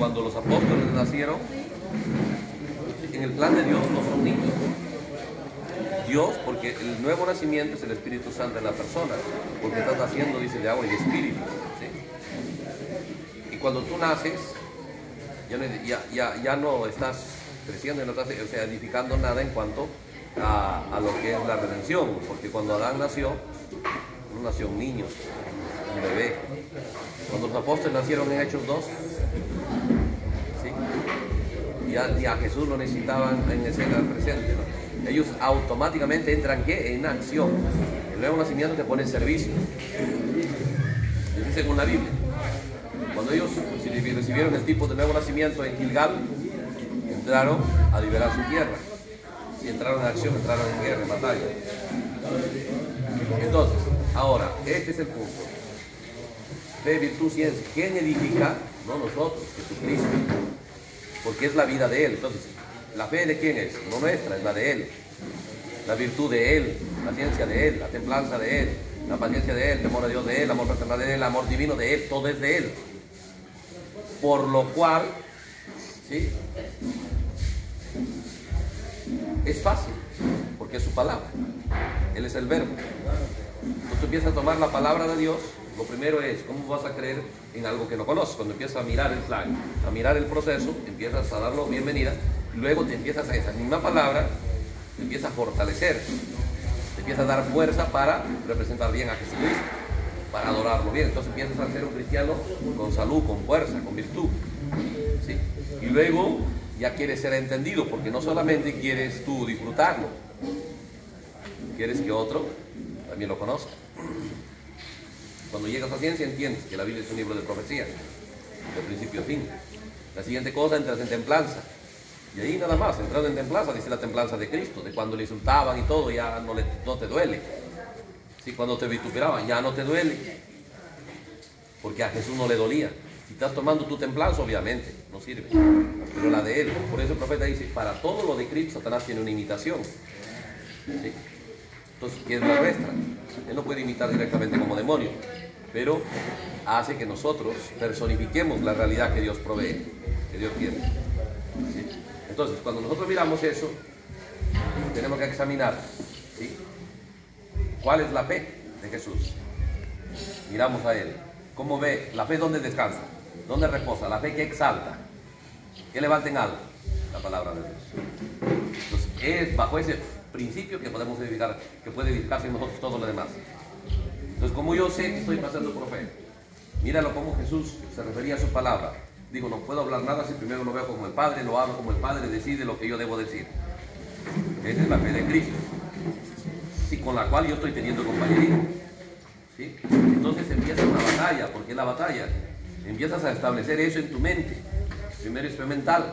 cuando los apóstoles nacieron, en el plan de Dios no son niños. Dios, porque el nuevo nacimiento es el Espíritu Santo en la persona, porque estás naciendo, dice, de agua y de espíritu, ¿sí? Y cuando tú naces, ya no estás creciendo, no estás, o sea, edificando nada en cuanto a lo que es la redención, porque cuando Adán nació, no nació un niño, un bebé. Cuando los apóstoles nacieron en Hechos 2, ¿sí? ya Jesús lo necesitaban en escena presente, ¿no? Ellos automáticamente entran ¿qué? En acción. El nuevo nacimiento te pone en servicio. Dice según la Biblia. Cuando ellos recibieron el tipo de nuevo nacimiento en Gilgal, entraron a liberar su tierra. Y entraron en acción, entraron en guerra, en batalla. Entonces, ahora, este es el punto. Fe, virtud, ciencia. ¿Quién edifica? No nosotros, Jesucristo. Porque es la vida de Él. Entonces, ¿la fe de quién es? No nuestra, es la de Él. La virtud de Él, la ciencia de Él, la templanza de Él, la paciencia de Él, el temor a Dios de Él, el amor fraternal de Él, el amor divino de Él, todo es de Él. Por lo cual, ¿sí? Es fácil, porque es su palabra. Él es el verbo. Entonces tú empiezas a tomar la palabra de Dios. Lo primero es, ¿cómo vas a creer en algo que no conoces? Cuando empiezas a mirar el plan, a mirar el proceso, empiezas a darlo bienvenida, luego te empiezas a esa misma palabra, te empieza a fortalecer, te empieza a dar fuerza para representar bien a Jesucristo, para adorarlo bien. Entonces empiezas a ser un cristiano con salud, con fuerza, con virtud, ¿sí? Y luego ya quieres ser entendido, porque no solamente quieres tú disfrutarlo, quieres que otro también lo conozca. Cuando llegas a ciencia entiendes que la Biblia es un libro de profecía, de principio a fin. La siguiente cosa, entras en templanza. Y ahí nada más, entrando en templanza, dice la templanza de Cristo, de cuando le insultaban y todo, ya no te duele. Sí, cuando te vituperaban, ya no te duele. Porque a Jesús no le dolía. Si estás tomando tu templanza, obviamente, no sirve. Pero la de Él, por eso el profeta dice, para todo lo de Cristo, Satanás tiene una imitación. ¿Sí? Entonces, ¿qué es la nuestra? Él no puede imitar directamente como demonio, pero hace que nosotros personifiquemos la realidad que Dios provee, que Dios tiene. ¿Sí? Entonces, cuando nosotros miramos eso, tenemos que examinar, ¿sí? ¿Cuál es la fe de Jesús? Miramos a Él. ¿Cómo ve? ¿La fe dónde descansa? ¿Dónde reposa? La fe que exalta. ¿Qué levanta en alto? La palabra de Dios. Entonces, es bajo ese principio que podemos edificar, que puede edificarse en nosotros todo lo demás. Entonces, como yo sé que estoy pasando por fe, míralo como Jesús se refería a su palabra. Digo, no puedo hablar nada si primero lo veo como el Padre, lo hablo como el Padre decide lo que yo debo decir. Esa es la fe de Cristo, sí, con la cual yo estoy teniendo compañerismo. ¿Sí? Entonces empieza una batalla. ¿Por qué la batalla? Empiezas a establecer eso en tu mente. Primero es mental.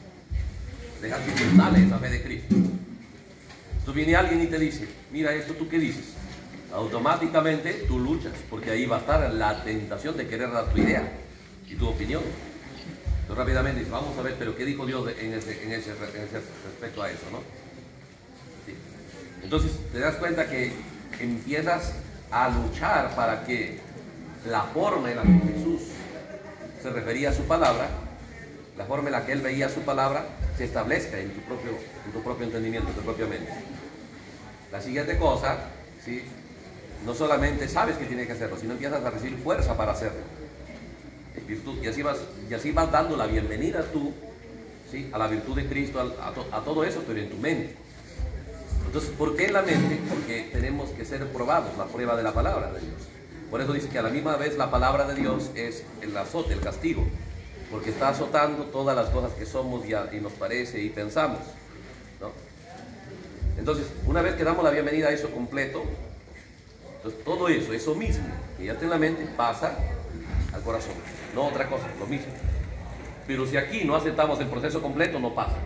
Dejas que te sale esa fe de Cristo. Entonces viene alguien y te dice, mira esto, ¿tú qué dices? Automáticamente tú luchas, porque ahí va a estar la tentación de querer dar tu idea y tu opinión. Entonces rápidamente dices, vamos a ver, pero ¿qué dijo Dios en ese respecto a eso, ¿no? Sí. Entonces te das cuenta que empiezas a luchar para que la forma en la que Jesús se refería a su palabra, la forma en la que Él veía su palabra, se establezca en tu propio entendimiento, en tu propia mente. La siguiente cosa, ¿sí? No solamente sabes que tienes que hacerlo, sino empiezas a recibir fuerza para hacerlo. Virtud, y así vas dando la bienvenida tú, ¿sí? A la virtud de Cristo, a todo eso, pero en tu mente. Entonces, ¿por qué en la mente? Porque tenemos que ser probados, la prueba de la palabra de Dios. Por eso dice que a la misma vez la palabra de Dios es el azote, el castigo, porque está azotando todas las cosas que somos y nos parece y pensamos, ¿no? Entonces, una vez que damos la bienvenida a eso completo, entonces todo eso mismo que ya está en la mente, pasa al corazón, no otra cosa, lo mismo. Pero si aquí no aceptamos el proceso completo, no pasa.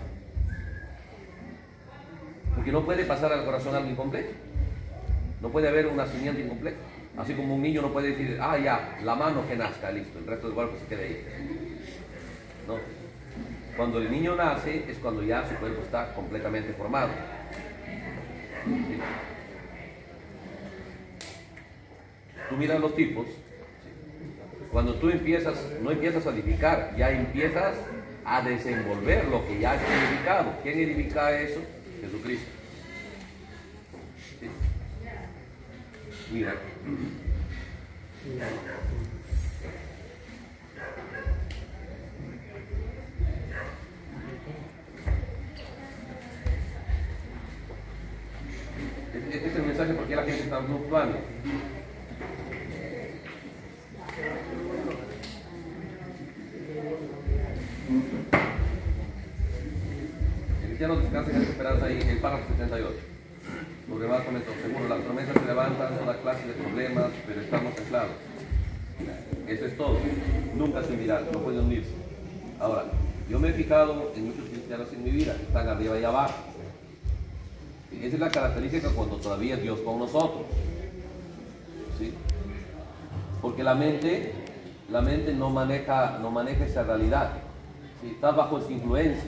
Porque no puede pasar al corazón algo incompleto. No puede haber un nacimiento incompleto. Así como un niño no puede decir, ah, ya, la mano que nazca, listo, el resto del cuerpo se quede ahí. No. Cuando el niño nace es cuando ya su cuerpo está completamente formado. ¿Sí? Tú miras los tipos, ¿sí? Cuando tú no empiezas a edificar, ya empiezas a desenvolver lo que ya has edificado. ¿Quién edifica eso? Jesucristo. ¿Sí? Mira. Este es el mensaje porque la gente está fluctuando. El cristiano descansa en la esperanza ahí en el párrafo 78. Los demás comentó, seguro, las promesas se levantan, toda clase de problemas, pero estamos anclados. Eso es todo. Nunca se unirán, no pueden unirse. Ahora, yo me he fijado en muchos cristianos en mi vida que están arriba y abajo. Esa es la característica cuando todavía es Dios con nosotros. ¿Sí? Porque la mente no maneja esa realidad. ¿Sí? Está bajo esa influencia.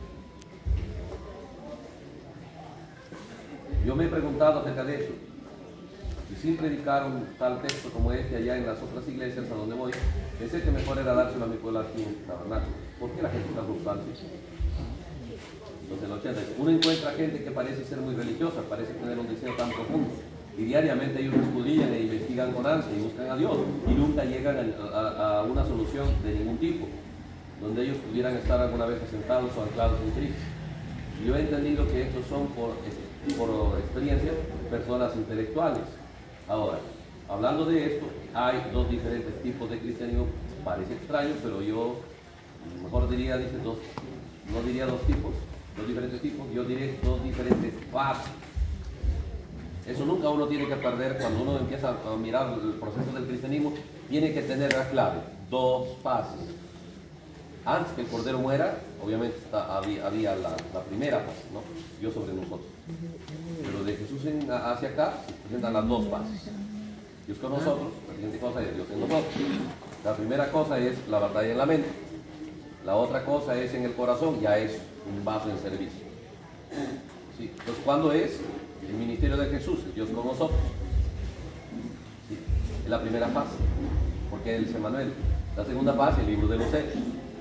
Yo me he preguntado acerca de eso. Y sin predicar un tal texto como este allá en las otras iglesias a donde voy, pensé que mejor era dárselo a mi pueblo aquí en Tabernáculo. ¿Por qué la gente está frustrante? Entonces, en el 80, uno encuentra gente que parece ser muy religiosa, parece tener un deseo tan profundo, y diariamente ellos escudriñan e investigan con ansia y buscan a Dios, y nunca llegan a una solución de ningún tipo, donde ellos pudieran estar alguna vez asentados o anclados en Cristo. Yo he entendido que estos son, por experiencia, personas intelectuales. Ahora, hablando de esto, hay dos diferentes tipos de cristianismo. Parece extraño, pero yo mejor diría, no diría dos tipos, dos diferentes tipos, yo diré dos diferentes fases. Eso nunca uno tiene que perder cuando uno empieza a mirar el proceso del cristianismo. Tiene que tener la clave, dos fases. Antes que el Cordero muera, obviamente había la primera fase, ¿no? Dios sobre nosotros. Pero de Jesús hacia acá se presentan las dos fases. Dios con nosotros, la siguiente cosa es Dios en nosotros. La primera cosa es la batalla en la mente. La otra cosa es en el corazón, ya es un vaso en servicio. ¿Sí? Entonces, ¿cuándo es? El ministerio de Jesús, Dios con nosotros. ¿Sí? Es la primera fase, porque Él es Emmanuel. La segunda fase, el libro de los Hechos.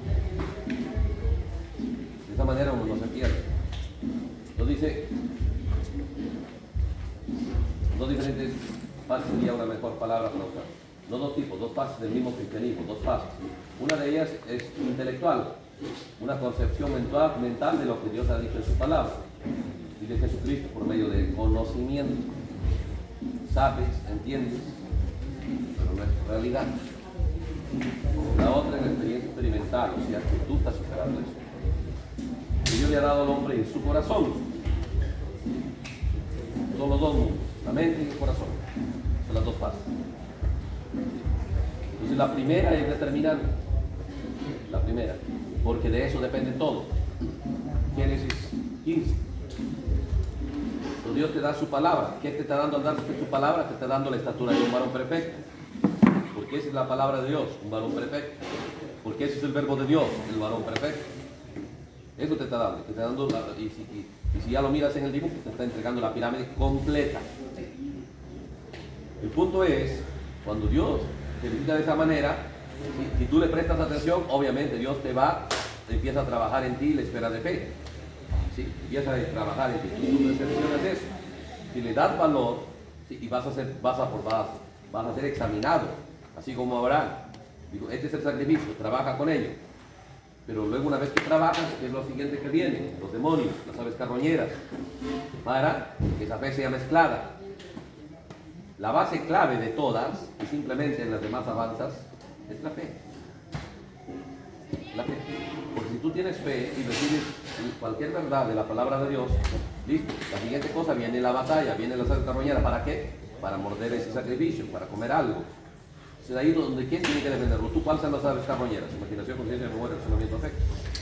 De esa manera uno no se pierde. Nos dice, dos diferentes fases sería una mejor palabra para usar. No dos tipos, dos fases del mismo cristianismo, dos fases. Una de ellas es intelectual, una concepción mental de lo que Dios ha dicho en su palabra y de Jesucristo por medio del conocimiento. Sabes, entiendes, pero no es realidad. La otra es la experiencia experimental, o sea que tú estás superando eso. Que Dios le ha dado al hombre en su corazón. Son los dos mundos, la mente y el corazón. Son las dos fases. Entonces la primera es determinante. La primera, porque de eso depende todo. Génesis 15. Entonces Dios te da su palabra. ¿Qué te está dando al darte su palabra? Te está dando la estatura de un varón perfecto. Porque esa es la palabra de Dios, un varón perfecto. Porque ese es el verbo de Dios, el varón perfecto. Eso te está dando, y si ya lo miras en el dibujo, te está entregando la pirámide completa. El punto es, cuando Dios te visita de esa manera, si tú le prestas atención, obviamente Dios te empieza a trabajar en ti la esfera de fe. ¿Sí? Empieza a trabajar en ti. Tú percepcionas eso. Si le das valor, ¿sí? Y vas a ser examinado, así como Abraham. Digo, este es el sacrificio, trabaja con ello. Pero luego, una vez que trabajas, ¿qué es lo siguiente que viene? Los demonios, las aves carroñeras, para que esa fe sea mezclada. La base clave de todas, y simplemente en las demás avanzas, es la fe. La fe. Porque si tú tienes fe y recibes cualquier verdad de la palabra de Dios, listo. La siguiente cosa, viene la batalla, viene las aves carroñeras. ¿Para qué? Para morder ese sacrificio, para comer algo. Es ahí donde ¿quién tiene que defenderlo? ¿Tú cuáles son las aves carroñeras? Imaginación, conciencia, memoria, razonamiento, afecto.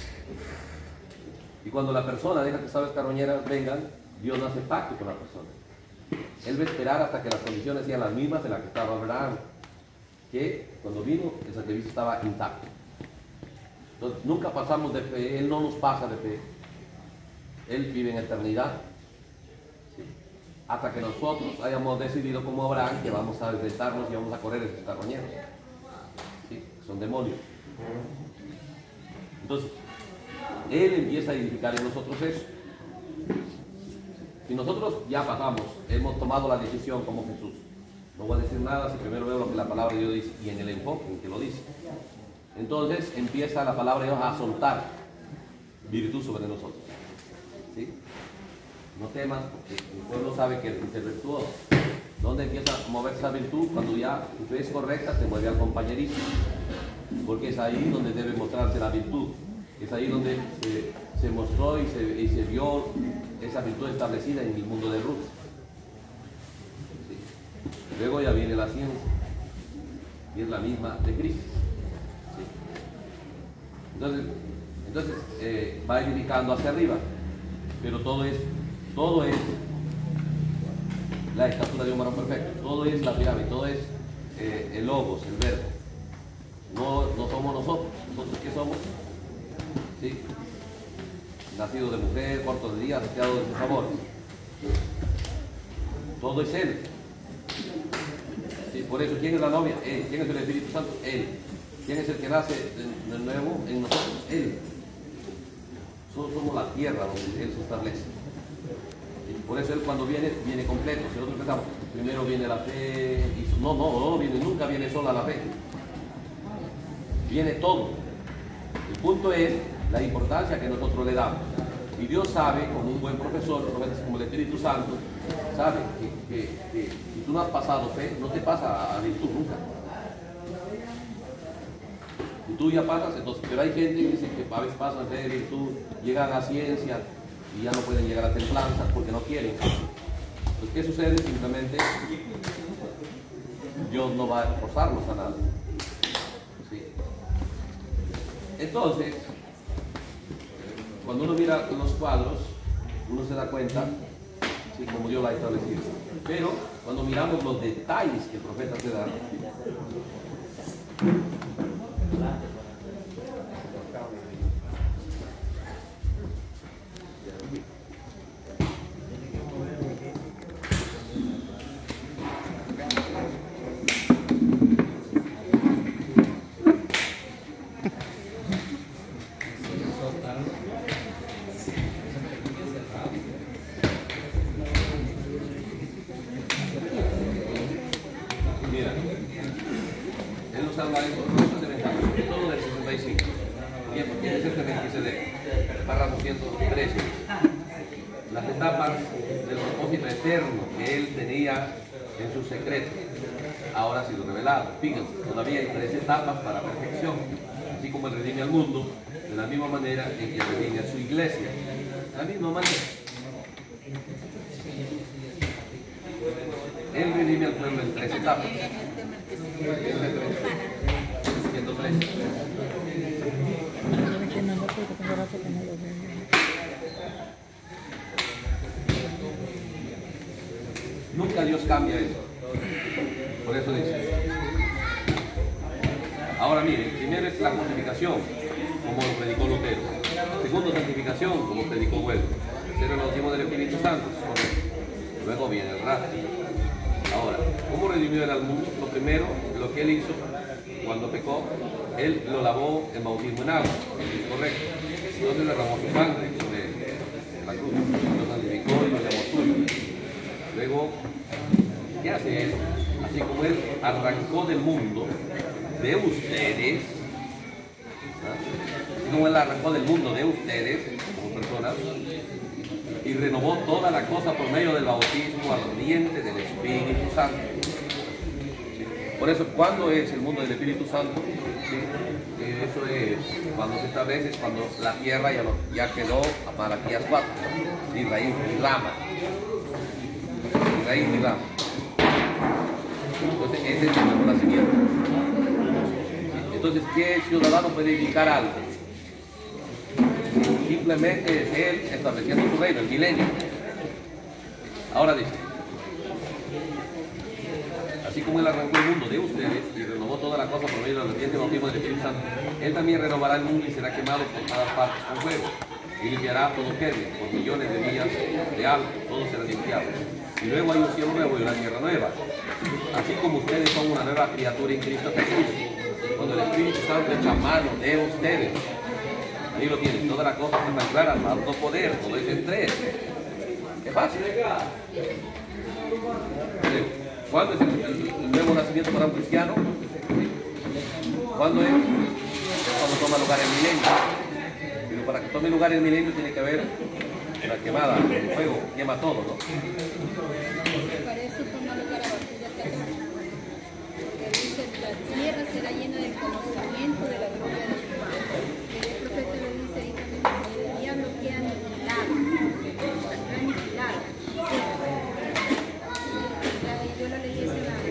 Y cuando la persona deja que las aves carroñeras vengan, Dios no hace pacto con la persona. Él va a esperar hasta que las condiciones sean las mismas en las que estaba Abraham, que cuando vino el sacrificio estaba intacto. Entonces nunca pasamos de fe, Él no nos pasa de fe. Él vive en eternidad. ¿Sí? Hasta que nosotros hayamos decidido como Abraham que vamos a enfrentarnos y vamos a correr esos carroñeros. ¿Sí? son demonios. Entonces, Él empieza a edificar en nosotros eso. Si nosotros ya pasamos, hemos tomado la decisión como Jesús, no voy a decir nada si primero veo lo que la palabra de Dios dice y en el enfoque en que lo dice. Entonces empieza la palabra de Dios a soltar virtud sobre nosotros. ¿Sí? No temas, porque el pueblo sabe que es virtuoso. ¿Dónde empieza a moverse esa virtud? Cuando ya tu fe es correcta, te mueve al compañerismo. Porque es ahí donde debe mostrarse la virtud. Es ahí donde se mostró y se vio esa virtud establecida en el mundo de Ruth. ¿Sí? Luego ya viene la ciencia. Y es la misma de Cristo. ¿Sí? Entonces va edificando hacia arriba. Pero todo es la estatura de un varón perfecto. Todo es la pirámide, todo es el logos, el verbo. No somos nosotros. ¿Nosotros qué somos? ¿Sí? Nacidos de mujer, cortos de día, saciados de sus amores. Todo es Él. ¿Sí? Por eso, ¿quién es la novia? Él. ¿Quién es el Espíritu Santo? Él. ¿Quién es el que nace de nuevo en nosotros? Él. Somos la tierra donde Él se establece. Por eso Él cuando viene completo. Si nosotros pensamos, primero viene la fe, nunca viene sola la fe. Viene todo. El punto es la importancia que nosotros le damos. Y Dios sabe, como un buen profesor, como el Espíritu Santo, sabe que si tú no has pasado fe, no te pasa a virtud nunca. Y tú ya pasas, entonces, pero hay gente que dice que a veces pasan fe, virtud, llegan a ciencia y ya no pueden llegar a templanza porque no quieren. Entonces, ¿qué sucede? Simplemente Dios no va a forzarnos a nada. ¿Sí? Entonces, cuando uno mira los cuadros, uno se da cuenta, ¿sí?, como Dios lo ha establecido. Pero cuando miramos los detalles que el profeta te da, fíjense, todavía hay 3 etapas para perfección, así como Él redime al mundo, de la misma manera en que redime a su iglesia, de la misma manera. Él redime al pueblo en 3 etapas. 103. Nunca Dios cambia eso. Por eso dice. Ahora miren, primero es la justificación, como lo predicó Lutero. Segundo, santificación, como predicó Huelva. Tercero, el bautismo del Espíritu Santo. Luego viene el rapto. Ahora, ¿cómo redimió Él al mundo? Lo primero, lo que Él hizo cuando pecó, Él lo lavó en bautismo en agua. ¿Es correcto? Entonces derramó su sangre sobre la cruz. Lo santificó y lo llamó suyo. Luego, ¿qué hace Él? Así como Él arrancó del mundo de ustedes, así como Él arrancó del mundo de ustedes como personas y renovó toda la cosa por medio del bautismo ardiente del Espíritu Santo. ¿Sí? Por eso, ¿cuándo es el mundo del Espíritu Santo? ¿Sí? Eso es cuando se establece, cuando la tierra ya quedó, Malaquías 4, ni raíz ni rama. Ni raíz ni rama. Entonces, ese es el nuevo nacimiento. Entonces, ¿qué ciudadano puede edificar algo? Simplemente es Él estableciendo su reino, el milenio. Ahora dice, así como Él arrancó el mundo de ustedes y renovó toda la cosa por medio del ardiente bautismo del Espíritu Santo, Él también renovará el mundo y será quemado por todas partes con fuego. Y limpiará todo Kermes por millones de millas de alto, todo será limpiado. Y luego hay un cielo nuevo y una tierra nueva. Así como ustedes son una nueva criatura en Cristo Jesús. cuando el Espíritu Santo echa mano de ustedes. Ahí lo tienen, todas las cosas están claras, dando poder, todo es en tres. Es fácil. ¿Cuándo es el nuevo nacimiento para un cristiano? ¿Cuándo es? Cuando toma lugar el milenio. Pero para que tome lugar el milenio tiene que haber una quemada, el fuego quema todo, ¿no? Para eso toma lugar a partir de acá. Porque dice, la tierra será llena del conocimiento de la gloria de Jehová. El profeta lo dice ahí también, el diablo queda aniquilado. Está aniquilado. Yo lo leí ese lado.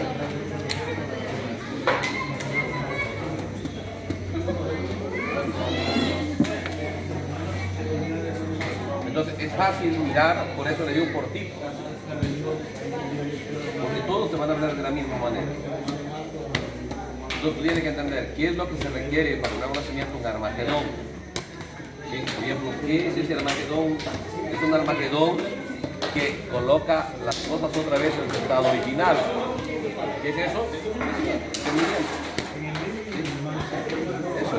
Entonces es fácil mirar, por eso le dio un portico. Porque todos te van a hablar de la misma manera. Entonces tú tienes que entender qué es lo que se requiere para un nuevo nacimiento, un Armagedón. ¿Sí? Por ejemplo, ¿qué es ese Armagedón? Es un Armagedón que coloca las cosas otra vez en su estado original. ¿Qué es eso? Eso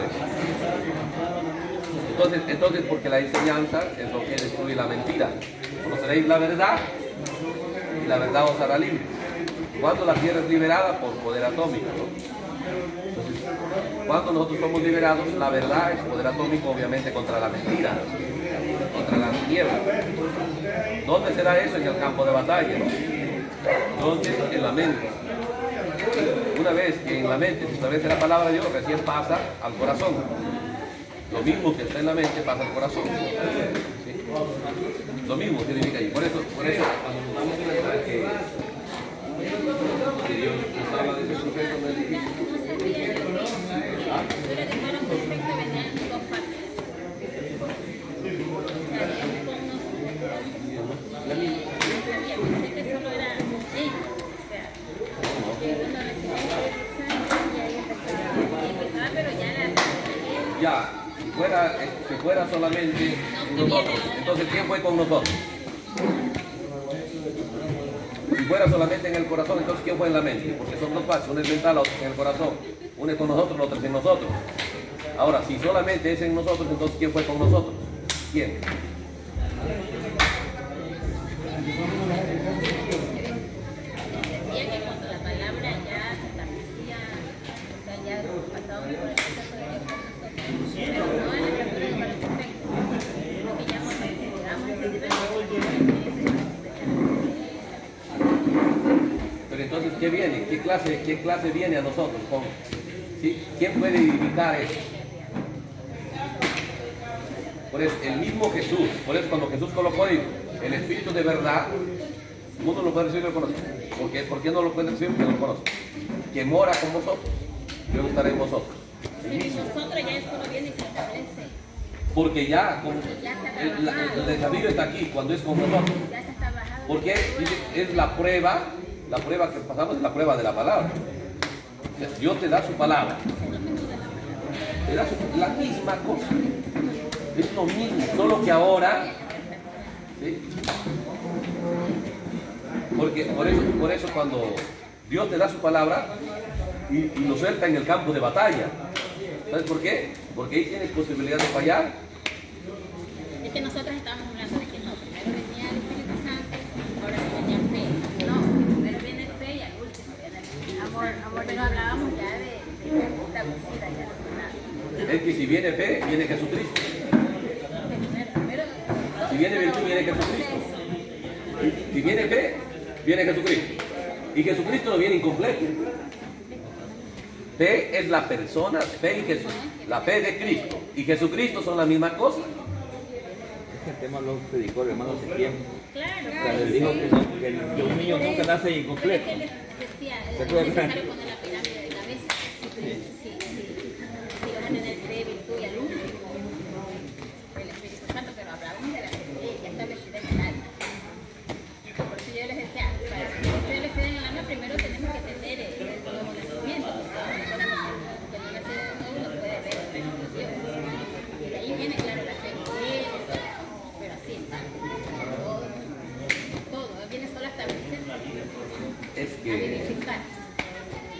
es. Entonces, porque la enseñanza es lo que destruye la mentira. Conoceréis la verdad y la verdad os hará libre. ¿Cuándo la tierra es liberada? Por poder atómico, ¿no? Entonces, cuando nosotros somos liberados, la verdad es poder atómico, obviamente, contra la mentira, contra la tiniebla. ¿Dónde será eso? En el campo de batalla. ¿Dónde? En la mente. Una vez que en la mente se establece la palabra de Dios, recién pasa al corazón. Lo mismo que está en la mente pasa al corazón. ¿Sí? Lo mismo significa ahí. Por eso cuando nos damos cuenta que Dios nos habla de ese proceso en el edificio. Pero dejaron perfecto venir dos partes. Pensé que solo era él. O sea, que uno recibía y ahí empezaba, pero ya era. Ya, si fuera solamente nosotros, entonces ¿quién fue con nosotros? Si fuera solamente en el corazón, entonces ¿quién fue en la mente? Porque son dos partes, una es mental, la otra es en el corazón. Una es con nosotros, la otra es en nosotros. Ahora, si solamente es en nosotros, entonces ¿quién fue con nosotros? ¿Quién? Decía que cuando la palabra ya se establecía, o sea, ya pasaba por el proceso de Dios con nosotros, pero no en la criatura de para perfecto, sino que ya cuando llegamos a ese nivel, Pero entonces, ¿qué viene? ¿Qué clase viene a nosotros? ¿Sí? ¿Quién puede edificar eso? Por eso, el mismo Jesús, por eso cuando Jesús colocó el Espíritu de verdad, uno lo puede recibir y lo conoce. ¿Por qué no lo puede recibir? Porque no lo conoce. Que mora con vosotros, yo estaré en vosotros. si nosotros ya eso no viene y se establece, Porque ya, ya se el desafío está aquí, cuando es con nosotros. ya se está bajando. Porque es la prueba que pasamos es la prueba de la palabra. O sea, Dios te da su palabra. Te da la misma cosa. Es lo mismo, solo que ahora. ¿Sí? Porque por eso cuando Dios te da su palabra y lo suelta en el campo de batalla. ¿Sabes por qué? Porque ahí tienes posibilidad de fallar. Es que nosotros estábamos hablando de que no, primero venía el Espíritu Santo, ahora sí venía fe. No, primero viene fe y al último viene el amor. Pero hablábamos ya de establecida ya. Es que si viene fe, viene Jesucristo. Primero, Si viene virtud, viene Jesucristo. Si viene fe, viene Jesucristo. Y Jesucristo no viene incompleto. Fe es la persona, fe y Jesús. La fe de Cristo y Jesucristo son la misma cosa. El tema lo predicó el hermano Ezequiel. claro, Cuando él dijo que un niño nunca nace incompleto. Pero es que él decía, ¿Se es acuerdan? necesario poner la pirámide de cabeza. Si vas a tener fe, virtud y al último el Espíritu Santo, pero hablábamos de la fe ya establecida en el alma. Por eso yo les decía, para que esté establecida en el alma, primero tenemos que tener el nuevo nacimiento, porque que no nace de nuevo no puede ver el reino de Dios. Y de ahí viene, claro, la fe, pero así está. Todo viene solo a establecer, Es a que vivificar.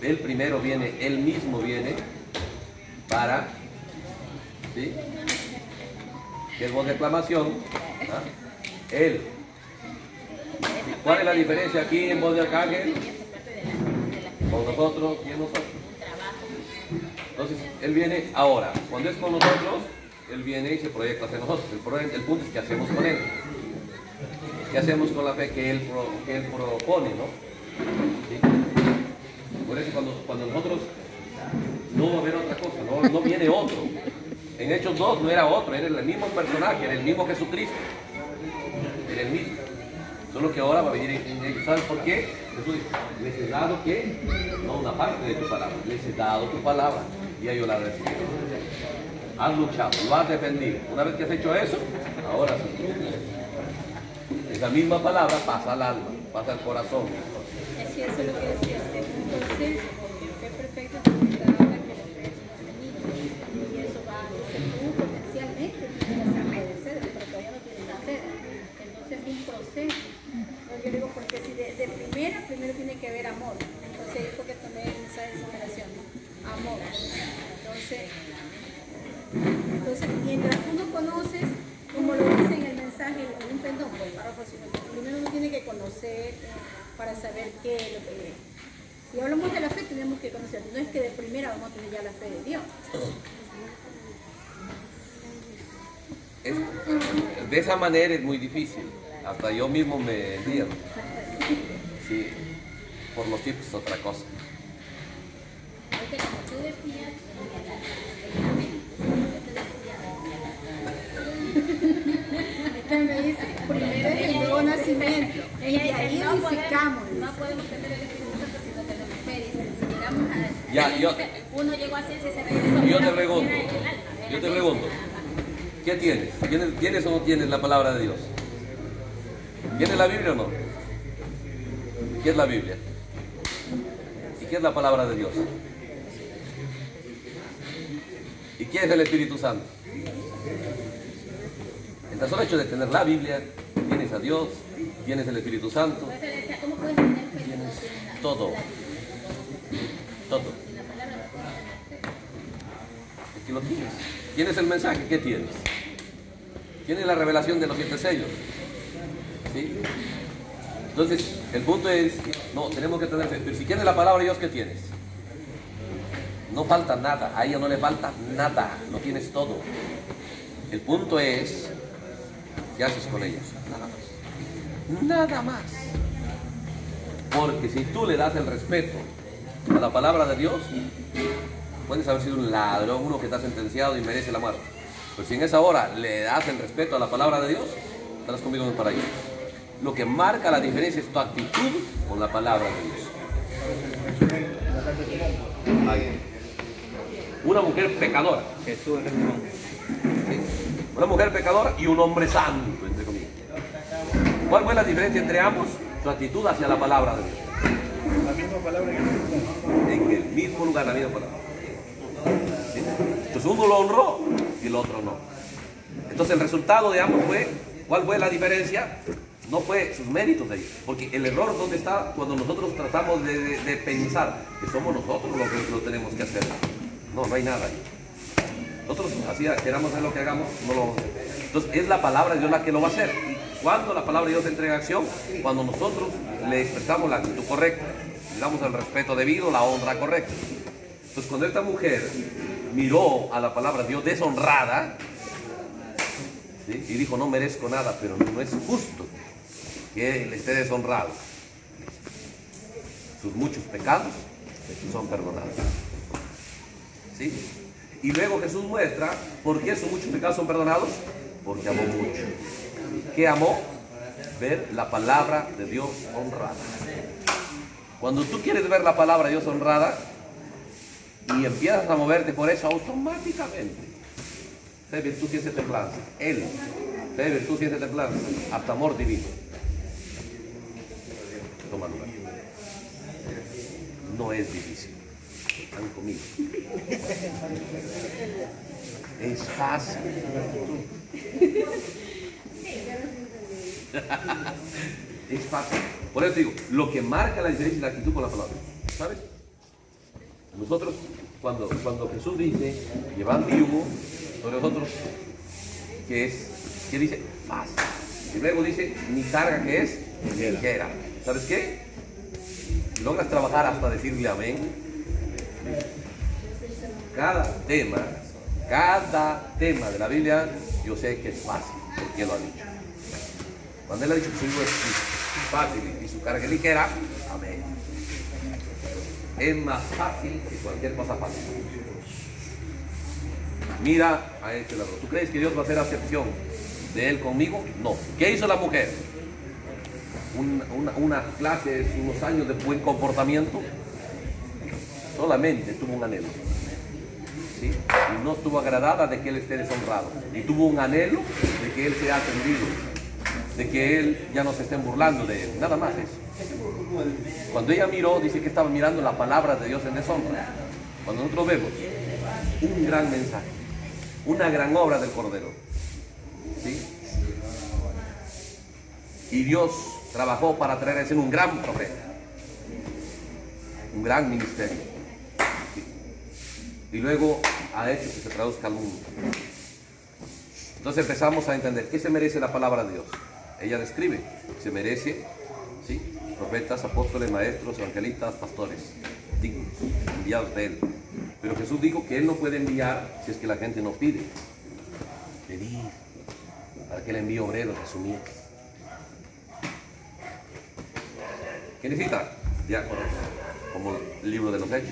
Él primero viene, Él mismo viene para, ¿sí? Que es voz de exclamación. ¿Ah? Él. ¿Cuál es la diferencia aquí en voz de arcángel? Con nosotros y en nosotros. Entonces, Él viene ahora. Cuando es con nosotros, Él viene y se proyecta hacia nosotros. El punto es qué hacemos con Él. ¿Qué hacemos con la fe que Él propone, no? ¿Sí? Por eso cuando nosotros no va a haber otra cosa, no viene otro. En Hechos 2 no era otro, era el mismo personaje, era el mismo Jesucristo. Era el mismo. Solo que ahora va a venir en ellos. ¿Sabes por qué? Jesús dice, les he dado ¿qué? No una parte de tu palabra, les he dado tu palabra y ellos la reciben. Has luchado, lo has defendido. Una vez que has hecho eso, ahora sí. Esa misma palabra pasa al alma, pasa al corazón. Así es lo que decía, un proceso, fe perfecta ahora que la fe femenina. Y eso va a ser tú potencialmente, tienes que obedecer, pero todavía no tienes que hacer. Entonces es un proceso. No, yo digo porque si de primero tiene que haber amor. Entonces ahí porque tomé el mensaje de superación, ¿no? Amor. Entonces mientras tú no conoces, como lo dice en el mensaje, en un pendón, pues, primero uno tiene que conocer para saber qué es lo que es. Si hablamos de la fe, tenemos que conocer. No es que de primera vamos a tener ya la fe de Dios. De esa manera es muy difícil. Hasta yo mismo me entiendo. Sí, por los tiempos es otra cosa. Porque como tú decías, me dice, primero es el nuevo nacimiento. Y de ahí edificamos. No podemos tener el Espíritu Santo si no tenemos fe. Dice, si llegamos a... Ya, uno llegó a ciencia y se regresó. Yo te pregunto, ¿qué tienes? ¿Tienes o no tienes la palabra de Dios? ¿Tienes la Biblia o no? ¿Qué es la Biblia? ¿Y qué es la palabra de Dios? ¿Y qué es el Espíritu Santo? El solo hecho de tener la Biblia, tienes a Dios, tienes el Espíritu Santo, tienes todo. Todo. Es que lo tienes. Tienes el mensaje, ¿qué tienes? Tienes la revelación de los 7 sellos. ¿Sí? Entonces, el punto es, no, tenemos que tener fe. Pero si tienes la palabra de Dios, ¿qué tienes? No falta nada, a ella no le falta nada, lo tienes todo. El punto es, ¿qué haces con ella? Nada más. Nada más. Porque si tú le das el respeto a la palabra de Dios, puedes haber sido un ladrón, uno que está sentenciado y merece la muerte. Pero si en esa hora le das el respeto a la palabra de Dios, estarás conmigo en el paraíso. Lo que marca la diferencia es tu actitud con la palabra de Dios. Ahí. Una mujer pecadora. Jesús es Jesús. ¿Sí? Una mujer pecadora y un hombre santo, entre comillas. ¿Cuál fue la diferencia entre ambos? Su actitud hacia la palabra de Dios. La misma palabra En el mismo lugar, la misma palabra. ¿Sí? Entonces uno lo honró y el otro no. Entonces el resultado de ambos fue, ¿cuál fue la diferencia? No fue sus méritos de ellos. Porque el error, ¿dónde está? Cuando nosotros tratamos de pensar que somos nosotros los que lo tenemos que hacer. No, no hay nada ahí. Nosotros, así queramos hacer lo que hagamos, no lo vamos a hacer. Entonces es la palabra de Dios la que lo va a hacer. ¿Cuándo la palabra de Dios entra en acción? Cuando nosotros le expresamos la actitud correcta, le damos el respeto debido, la honra correcta. Entonces cuando esta mujer miró a la palabra de Dios deshonrada, ¿sí? Y dijo, no merezco nada, pero no es justo que él esté deshonrado. Sus muchos pecados son perdonados. ¿Sí? Y luego Jesús muestra por qué sus muchos pecados son perdonados. Porque amó mucho. ¿Qué amó? Ver la palabra de Dios honrada. Cuando tú quieres ver la palabra de Dios honrada y empiezas a moverte por eso automáticamente, fe, virtud, ciencia, templanza. Él, fe, virtud, ciencia, templanza, hasta amor divino. Toma lugar. No es difícil. Están conmigo. Es fácil. Es fácil. Por eso digo, lo que marca la diferencia es la actitud con la palabra. ¿Sabes? Nosotros, cuando Jesús dice, llevad mi yugo sobre vosotros, ¿qué dice? Fácil. Y luego dice, mi carga, que es ligera. ¿Sabes qué? Si logras trabajar hasta decirle amén, cada tema de la Biblia, yo sé que es fácil, porque Él lo ha dicho. Cuando Él ha dicho que su yugo es fácil y su carga es ligera, amén. Es más fácil que cualquier cosa fácil. Mira a este lado. ¿Tú crees que Dios va a hacer acepción de Él conmigo? No. ¿Qué hizo la mujer? Unas clases, unos años de buen comportamiento. Solamente tuvo un anhelo. ¿Sí? Y no estuvo agradada de que Él esté deshonrado. Y tuvo un anhelo de que Él sea atendido. De que Él ya no se estén burlando de Él. Nada más eso. Cuando ella miró, dice que estaba mirando la palabra de Dios en deshonra. Cuando nosotros vemos un gran mensaje, una gran obra del Cordero, ¿sí? Y Dios trabajó para traer a ser un gran profeta, un gran ministerio, ¿sí? Y luego ha hecho que se traduzca al mundo. Entonces empezamos a entender qué se merece la palabra de Dios. Ella describe, se merece, ¿sí?, profetas, apóstoles, maestros, evangelistas, pastores, dignos, enviados de Él. Pero Jesús dijo que Él no puede enviar si es que la gente no pide. Pedir para que Él envíe obreros a su mies. ¿Qué necesita? Diáconos, como el libro de los Hechos.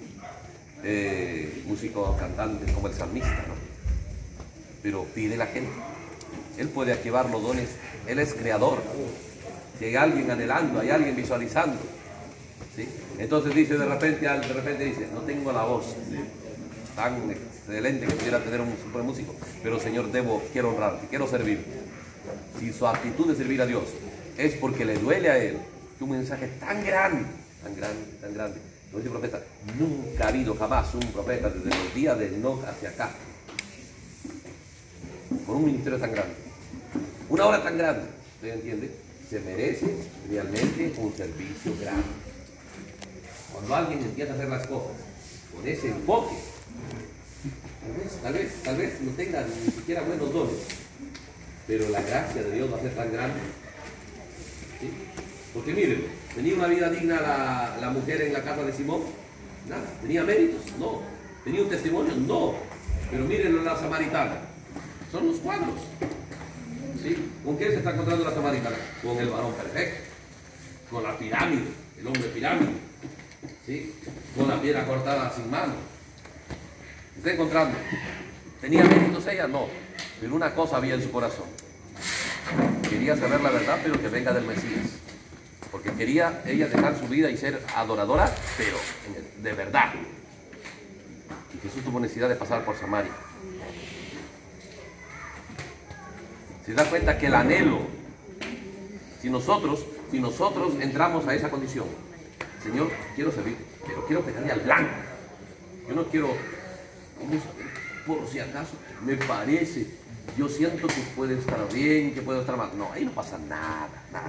Músicos, cantantes, como el salmista, ¿no? Pero pide la gente. Él puede activar los dones. Él es creador. Si hay alguien anhelando, hay alguien visualizando, ¿sí? Entonces dice de repente dice, no tengo la voz tan excelente que pudiera tener un super músico, pero Señor, quiero honrarte, quiero servirte. Si su actitud de servir a Dios es porque le duele a Él, que un mensaje tan grande, como dice el profeta, nunca ha habido jamás un profeta desde los días de Enoch hacia acá, con un ministerio tan grande, una obra tan grande, ¿usted entiende? Se merece realmente un servicio grande. Cuando alguien empieza a hacer las cosas con ese enfoque, tal vez no tenga ni siquiera buenos dones, pero la gracia de Dios va a ser tan grande, ¿sí? Porque miren, ¿tenía una vida digna la mujer en la casa de Simón? Nada. ¿Tenía méritos? No. ¿Tenía un testimonio? No. Pero miren la samaritana, son los cuadros. ¿Sí? ¿Con qué se está encontrando la samaritana? Con el varón perfecto, con la pirámide, el hombre pirámide, ¿sí? Con la piedra cortada sin mano. ¿Se está encontrando? ¿Tenía méritos ella? No. Pero una cosa había en su corazón. Quería saber la verdad, pero que venga del Mesías. Porque quería ella dejar su vida y ser adoradora, pero de verdad. Y Jesús tuvo necesidad de pasar por Samaria. Se da cuenta que el anhelo, si nosotros entramos a esa condición, Señor, quiero servir, pero quiero pegarle al blanco. Yo no quiero, por si acaso, me parece, yo siento que puede estar bien, que puede estar mal. No, ahí no pasa nada.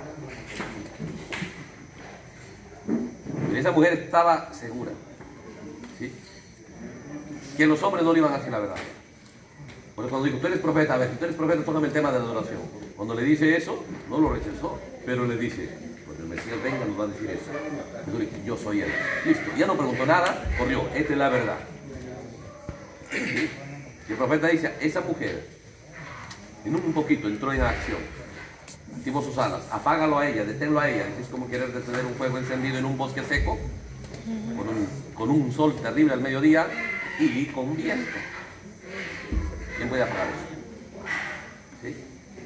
Pero esa mujer estaba segura, ¿sí?, que los hombres no le iban a decir la verdad. Por eso cuando digo, tú eres profeta, a ver, si tú eres profeta, tócame el tema de la adoración. Cuando le dice eso, no lo rechazó, pero le dice, cuando el Mesías venga nos va a decir eso. Entonces le dije, yo soy Él. Listo, ya no preguntó nada, corrió, esta es la verdad. ¿Sí? Y el profeta dice, esa mujer, en un poquito entró en acción, activó sus alas, apágalo a ella, deténlo a ella. Es como querer detener un fuego encendido en un bosque seco, con un sol terrible al mediodía y con viento. ¿Quién puede apagar eso? ¿Sí?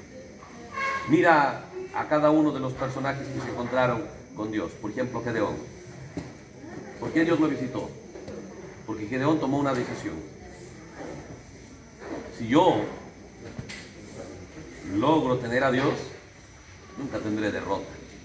Mira a cada uno de los personajes que se encontraron con Dios. Por ejemplo, Gedeón. ¿Por qué Dios lo visitó? Porque Gedeón tomó una decisión. Si yo logro tener a Dios, nunca tendré derrota.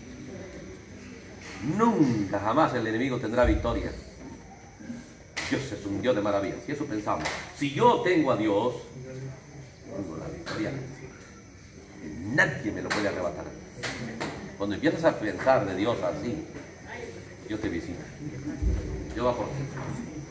Nunca, jamás el enemigo tendrá victoria. Dios es un Dios de maravillas. Y eso pensamos. Si yo tengo a Dios, tengo la victoria. Nadie me lo puede arrebatar. Cuando empiezas a pensar de Dios así, Dios te visita. Yo bajo.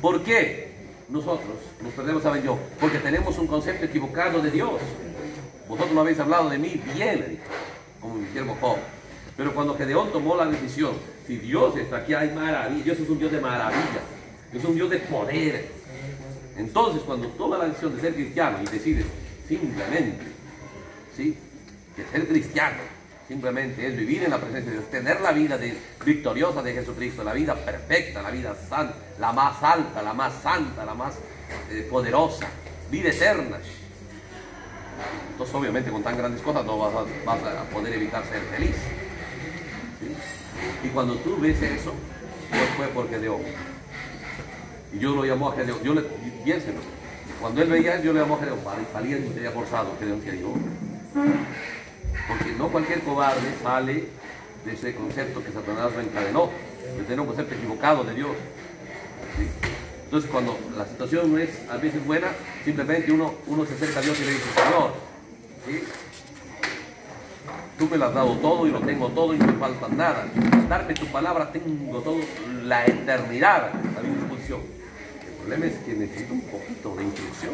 ¿Por qué nosotros nos perdemos, saben yo? Porque tenemos un concepto equivocado de Dios. Vosotros no habéis hablado de mí bien, le dijo, como mi siervo Job. Pero cuando Gedeón tomó la decisión, si Dios está aquí, hay maravilla. Dios es un Dios de maravilla, es un Dios de poder. Entonces, cuando toma la decisión de ser cristiano y decide simplemente, ¿sí?, que ser cristiano simplemente es vivir en la presencia de Dios, tener la vida victoriosa de Jesucristo, la vida perfecta, la vida santa, la más alta, la más santa, la más poderosa, vida eterna. Entonces, obviamente, con tan grandes cosas no vas a poder evitar ser feliz. ¿Sí? Y cuando tú ves eso, no fue por Gedeón. Y yo lo llamó a Gedeón. Piénselo. Cuando él veía, yo le llamó a Gedeón. Valiente, sería forzado. Gedeón se ayudó. Porque no cualquier cobarde sale de ese concepto que Satanás lo encadenó, de tener un concepto equivocado de Dios. ¿Sí? Entonces, cuando la situación no es a veces buena, simplemente uno se acerca a Dios y le dice: Señor, ¿sí?, tú me lo has dado todo y lo tengo todo y no me falta nada. Darme tu palabra, tengo todo, la eternidad a mi disposición. El problema es que necesito un poquito de instrucción,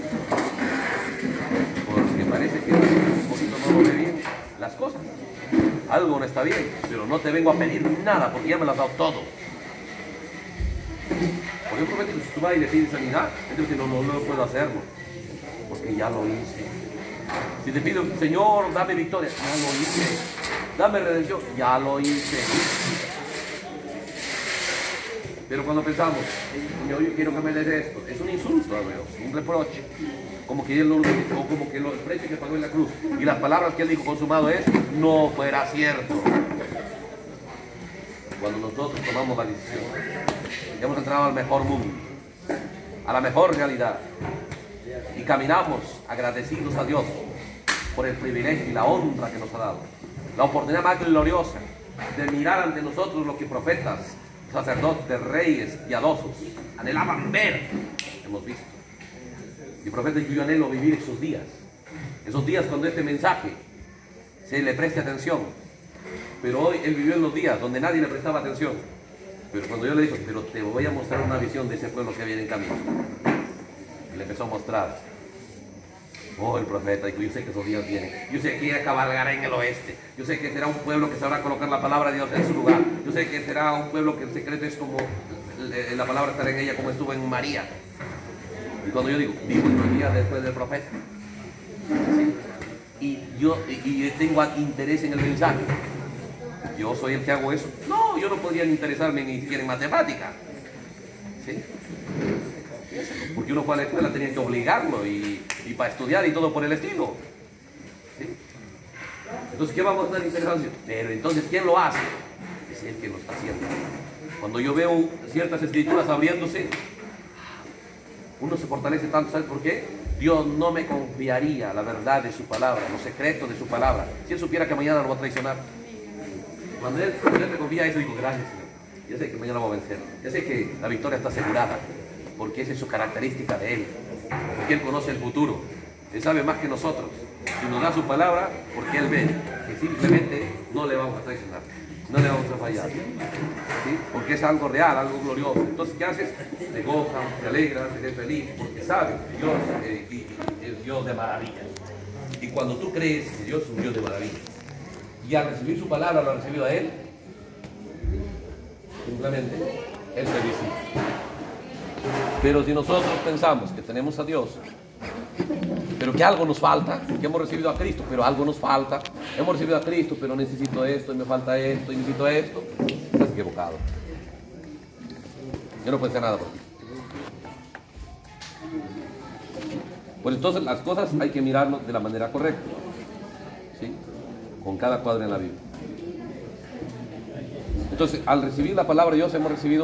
porque parece que un poquito no lo ve bien las cosas. Algo no está bien, pero no te vengo a pedir nada porque ya me lo has dado todo. Porque yo prometo que si tú vas y le pides sanidad, entonces no puedo hacerlo, porque ya lo hice. Si te pido: Señor, dame victoria, ya lo hice. Dame redención, ya lo hice. Pero cuando pensamos: Señor, yo quiero que me des esto, es un insulto a Dios, un reproche, como que el precio que pagó en la cruz y las palabras que él dijo consumado es: no fuera cierto. Cuando nosotros tomamos la decisión, hemos entrado al mejor mundo, a la mejor realidad, y caminamos agradecidos a Dios por el privilegio y la honra que nos ha dado, la oportunidad más gloriosa de mirar ante nosotros lo que profetas, sacerdotes, reyes, piadosos anhelaban ver, hemos visto. Y profeta, yo anhelo vivir esos días cuando este mensaje se le preste atención. Pero hoy él vivió en los días donde nadie le prestaba atención. Pero cuando yo le dije: pero te voy a mostrar una visión de ese pueblo que viene en camino, y le empezó a mostrar. Oh, el profeta dijo: yo sé que esos días vienen, yo sé que ella cabalgará en el oeste, yo sé que será un pueblo que sabrá colocar la palabra de Dios en su lugar, yo sé que será un pueblo que el secreto es como la palabra estará en ella como estuvo en María. Y cuando yo digo: vivo en los días después del profeta, ¿sí?, y yo tengo interés en el mensaje, ¿yo soy el que hago eso? No, yo no podría interesarme ni siquiera en matemática, ¿sí? Porque uno fue a la escuela, tenía que obligarlo y para estudiar y todo por el estilo, ¿sí? Entonces, ¿qué vamos a estar interesados? Pero entonces, ¿quién lo hace? Es el que lo está haciendo. Cuando yo veo ciertas escrituras abriéndose, uno se fortalece tanto. ¿Sabes por qué? Dios no me confiaría la verdad de su palabra, los secretos de su palabra, si él supiera que mañana lo va a traicionar. Cuando él me confía eso, digo: gracias, Señor, yo sé que mañana voy a vencer, yo sé que la victoria está asegurada, porque esa es su característica de él, porque él conoce el futuro, él sabe más que nosotros, y nos da su palabra porque él ve que simplemente no le vamos a traicionar, no le vamos a fallar, ¿sí?, porque es algo real, algo glorioso. Entonces, ¿qué haces? Te gozas, te alegras, te eres feliz, porque sabes que Dios es Dios de maravillas. Y cuando tú crees que Dios es un Dios de maravillas, y al recibir su palabra lo ha recibido a él, simplemente él se visita. Pero si nosotros pensamos que tenemos a Dios, pero que algo nos falta, que hemos recibido a Cristo, pero algo nos falta, hemos recibido a Cristo, pero necesito esto, y me falta esto, y necesito esto, estás equivocado. Yo no puedo hacer nada por ti. Pues entonces las cosas hay que mirarlas de la manera correcta, ¿sí?, con cada cuadro en la Biblia. Entonces, al recibir la palabra de Dios, hemos recibido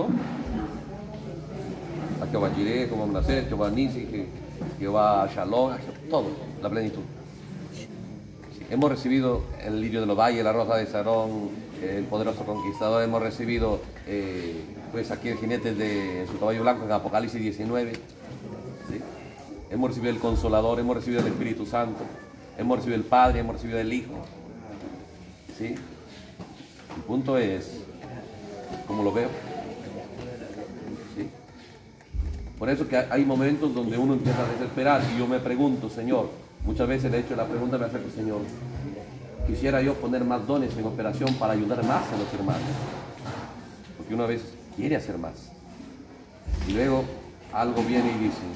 a Jehová Jireh, Jehová Manasseh, Jehová Nisi, Jehová Shalom, todo, la plenitud. Hemos recibido el lirio de los valles, la rosa de Sarón, el poderoso conquistador. Hemos recibido pues aquí el jinete en su caballo blanco en Apocalipsis 19, ¿sí? Hemos recibido el Consolador, hemos recibido el Espíritu Santo, hemos recibido el Padre, hemos recibido el Hijo, ¿sí? El punto es, ¿cómo lo veo? ¿Sí? Por eso que hay momentos donde uno empieza a desesperar y yo me pregunto, Señor, muchas veces le he hecho la pregunta, me acerco, Señor, quisiera yo poner más dones en operación para ayudar más a los hermanos. Porque una vez quiere hacer más. Y luego algo viene y dice,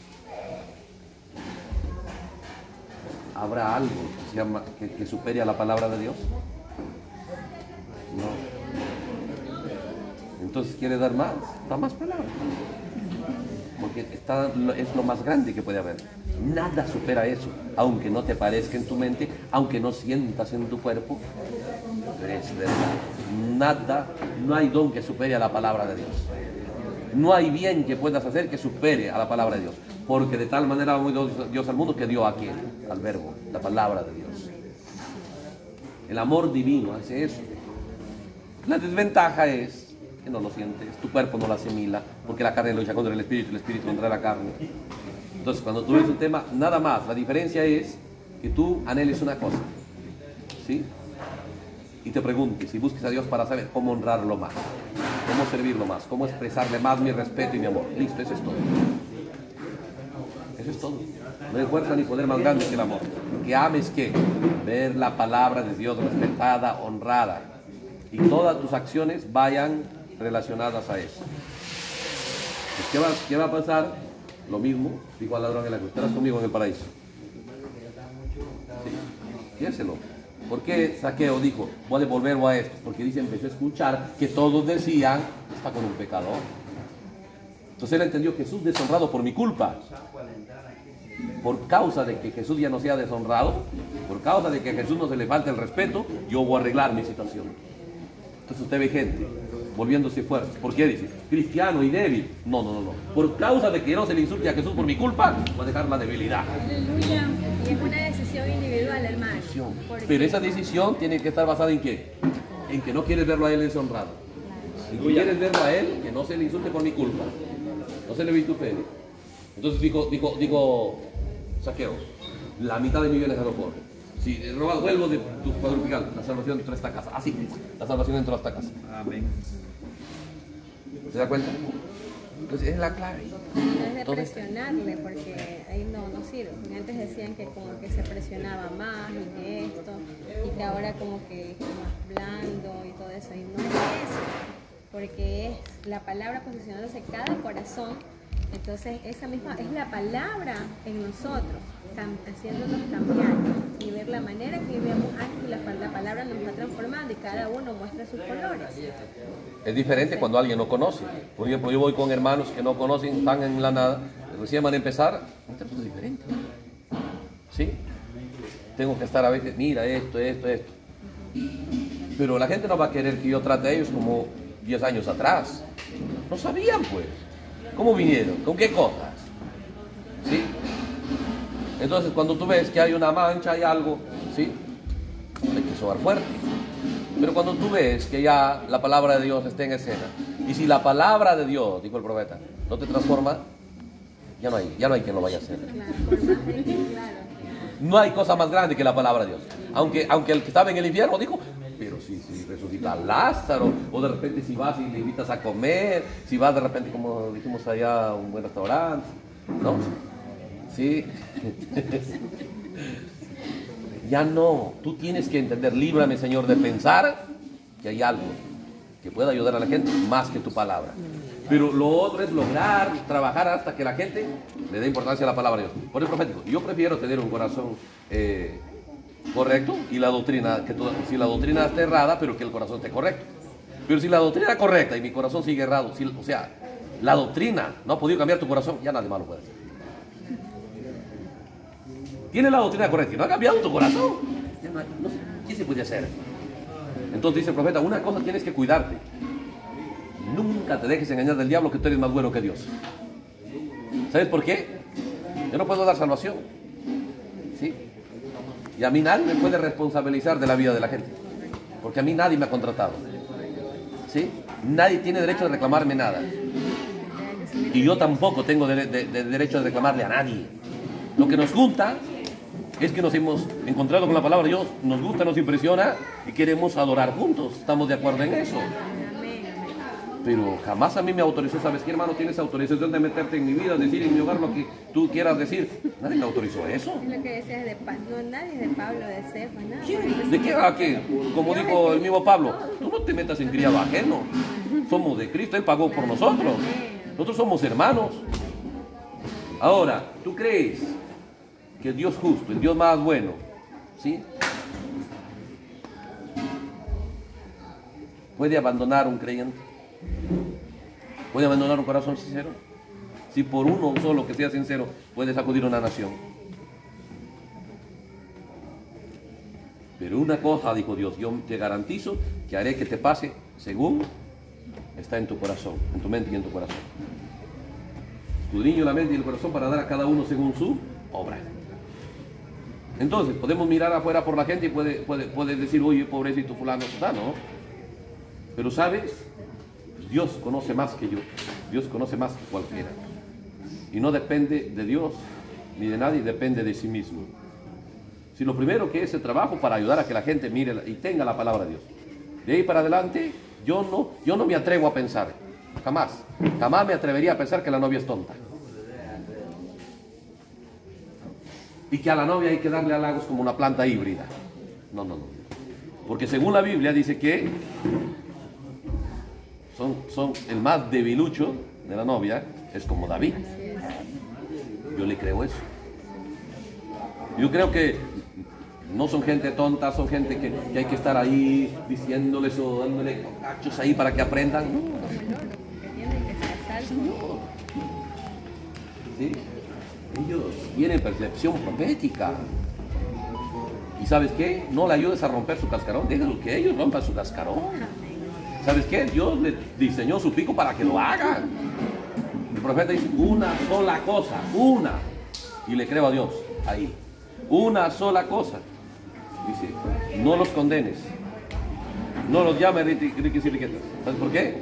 ¿habrá algo que, se llama, que supere a la palabra de Dios? No. Entonces quiere dar más, da más palabra. Porque es lo más grande que puede haber. Nada supera eso, aunque no te parezca en tu mente, aunque no sientas en tu cuerpo. Pero es verdad. Nada, no hay don que supere a la palabra de Dios. No hay bien que puedas hacer que supere a la palabra de Dios. Porque de tal manera amó Dios al mundo que dio a quién, al verbo, la palabra de Dios. El amor divino hace eso. La desventaja es que no lo sientes, tu cuerpo no lo asimila, porque la carne lucha contra el espíritu contra la carne. Entonces, cuando tú ves un tema, nada más, la diferencia es que tú anheles una cosa, ¿sí? Y te preguntes y busques a Dios para saber cómo honrarlo más, cómo servirlo más, cómo expresarle más mi respeto y mi amor. Listo, eso es todo. Eso es todo. No hay fuerza ni poder más grande que el amor. Que ames que ver la palabra de Dios respetada, honrada, y todas tus acciones vayan relacionadas a eso. Pues, ¿qué va a pasar? Lo mismo, dijo al ladrón en la cruz, estarás conmigo en el paraíso. Sí, piénselo. ¿Por qué Zaqueo dijo, voy a devolver a esto? Porque dice, empezó a escuchar que todos decían, está con un pecador. Entonces él entendió, Jesús deshonrado por mi culpa. Por causa de que Jesús ya no sea deshonrado, por causa de que a Jesús no se le falte el respeto, yo voy a arreglar mi situación. Entonces usted ve gente volviéndose fuerte. ¿Por qué dice? Cristiano y débil. No. Por causa de que no se le insulte a Jesús por mi culpa, voy a dejar la debilidad. Aleluya. Y es una decisión individual, hermano. Pero esa decisión tiene que estar basada en ¿qué? En que no quieres verlo a él deshonrado. Si tú quieres verlo a él, que no se le insulte por mi culpa. No se le vitupere. Entonces digo, Zaqueo, la mitad de mi bienes a los pobres. Si robas vuelvo de tu cuadruplicar, la salvación dentro de esta casa. Así, la salvación dentro de esta casa. Amén. ¿Se da cuenta? Entonces es la clave. No es de presionarle, porque ahí no sirve. Porque antes decían que como que se presionaba más y que esto, y que ahora como que es más blando y todo eso. Y no es eso, porque es la palabra posicionándose en cada corazón. Entonces esa misma es la palabra en nosotros, haciéndonos cambiar y ver la manera que vivíamos antes y la palabra nos va transformando y cada uno muestra sus colores. Es diferente cuando alguien no conoce. Por ejemplo, yo voy con hermanos que no conocen, están en la nada, recién van a empezar, es diferente. ¿Sí? Tengo que estar a veces, mira esto. Pero la gente no va a querer que yo trate a ellos como 10 años atrás. No sabían pues. ¿Cómo vinieron? ¿Con qué cosas? ¿Sí? Entonces, cuando tú ves que hay una mancha, hay algo, ¿sí? Hay que sobar fuerte. Pero cuando tú ves que ya la palabra de Dios está en escena, y si la palabra de Dios, dijo el profeta, no te transforma, ya no hay quien lo vaya a hacer. No hay cosa más grande que la palabra de Dios. Aunque el que estaba en el infierno dijo, pero si resucita a Lázaro, o de repente si vas y le invitas a comer, si vas de repente, como dijimos allá, a un buen restaurante, ¿no? Sí. Ya no, tú tienes que entender, líbrame, Señor, de pensar que hay algo que pueda ayudar a la gente más que tu palabra. Pero lo otro es lograr, trabajar hasta que la gente le dé importancia a la palabra de Dios. Por el profético, yo prefiero tener un corazón correcto y la doctrina, si la doctrina está errada, pero que el corazón esté correcto. Pero si la doctrina es correcta y mi corazón sigue errado, o sea, la doctrina no ha podido cambiar tu corazón, ya nadie más lo puede hacer. Tiene la doctrina correcta y no ha cambiado tu corazón, ya no sé, ¿qué se puede hacer? Entonces dice el profeta, una cosa tienes que cuidarte. Nunca te dejes engañar del diablo que tú eres más bueno que Dios. ¿Sabes por qué? Yo no puedo dar salvación, ¿sí? Y a mí nadie me puede responsabilizar de la vida de la gente, porque a mí nadie me ha contratado, ¿sí? Nadie tiene derecho de reclamarme nada, y yo tampoco tengo derecho de reclamarle a nadie. Lo que nos junta es que nos hemos encontrado con la palabra de Dios, nos gusta, nos impresiona y queremos adorar juntos. Estamos de acuerdo en eso. pero jamás a mí me autorizó. ¿Sabes qué, hermano? Tienes autorización de meterte en mi vida, decir en mi hogar lo que tú quieras decir. Nadie me autorizó eso. Es lo que decías de no, nadie de Pablo, de Cefa, nada. ¿Quién? ¿De qué? ¿A qué? Como dijo el mismo Pablo, tú no te metas en criado ajeno. Somos de Cristo, Él pagó por nosotros. Nosotros somos hermanos. Ahora, ¿tú crees que el Dios justo, el Dios más bueno, ¿sí?, puede abandonar un creyente? ¿Puede abandonar un corazón sincero? Si por uno solo que sea sincero puede sacudir una nación. Pero una cosa, dijo Dios, yo te garantizo que haré que te pase según está en tu corazón, en tu mente y en tu corazón. Escudriño la mente y el corazón para dar a cada uno según su obra. Entonces, podemos mirar afuera por la gente y puede decir, oye, pobrecito fulano, ¿no? Pero ¿sabes? Dios conoce más que yo. Dios conoce más que cualquiera. Y no depende de Dios ni de nadie, depende de sí mismo. Si lo primero que es el trabajo para ayudar a que la gente mire y tenga la palabra de Dios. De ahí para adelante, yo no me atrevo a pensar. Jamás me atrevería a pensar que la novia es tonta. Y que a la novia hay que darle halagos como una planta híbrida. No. Porque según la Biblia dice que son el más debilucho de la novia es como David. Yo le creo eso. Yo creo que no son gente tonta, son gente que hay que estar ahí diciéndoles o dándole cachos ahí para que aprendan. No. ¿Sí? Ellos tienen percepción profética. ¿Y sabes qué? No le ayudes a romper su cascarón, déjalo que ellos rompan su cascarón. ¿Sabes qué? Dios le diseñó su pico para que lo hagan. El profeta dice una sola cosa, una. Y le creo a Dios ahí. Una sola cosa. Dice, no los condenes. No los llames riquis y riquetas. ¿Sabes por qué?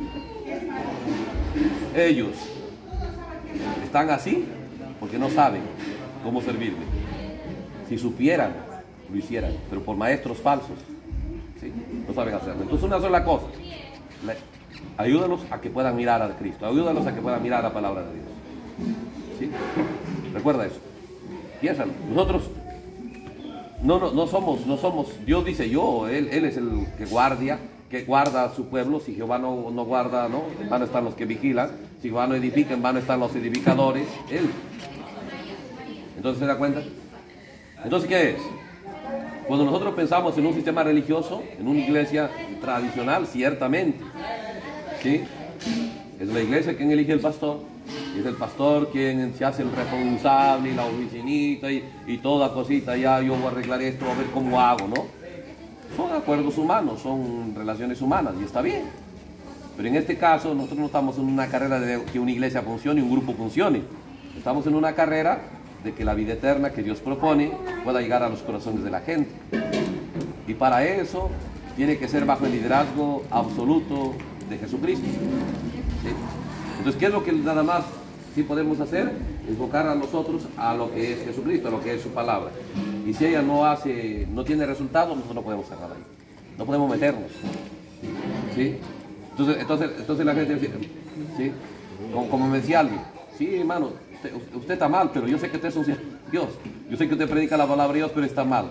Ellos están así porque no saben cómo servirme. Si supieran, lo hicieran. Pero por maestros falsos, ¿sí?, no saben hacerlo. Entonces una sola cosa. Ayúdalos a que puedan mirar a Cristo. Ayúdalos a que puedan mirar la palabra de Dios. ¿Sí? Recuerda eso. Piénsalo. Nosotros no somos. Dios dice yo. Él es el que guarda a su pueblo. Si Jehová no guarda, ¿no?, van a estar los que vigilan. Si Jehová no edifica, van a estar los edificadores. Él. Entonces, ¿se da cuenta? Entonces, ¿qué es? Cuando nosotros pensamos en un sistema religioso, en una iglesia tradicional, ciertamente, ¿sí?, es la iglesia quien elige el pastor, es el pastor quien se hace el responsable y la oficinita y toda cosita, ya yo voy a arreglar esto, a ver cómo hago, ¿no? Son acuerdos humanos, son relaciones humanas y está bien. Pero en este caso nosotros no estamos en una carrera de que una iglesia funcione y un grupo funcione. Estamos en una carrera de que la vida eterna que Dios propone pueda llegar a los corazones de la gente. Y para eso tiene que ser bajo el liderazgo absoluto de Jesucristo. ¿Sí? Entonces, ¿qué es lo que nada más sí podemos hacer? Enfocar a nosotros a lo que es Jesucristo, a lo que es su palabra. Y si ella no tiene resultados, nosotros no podemos cerrar ahí. No podemos meternos. ¿Sí? Entonces la gente dice, ¿sí?, como me decía alguien, sí, hermano, usted está mal, pero yo sé que usted es un Dios. Yo sé que usted predica la palabra de Dios, pero está mal.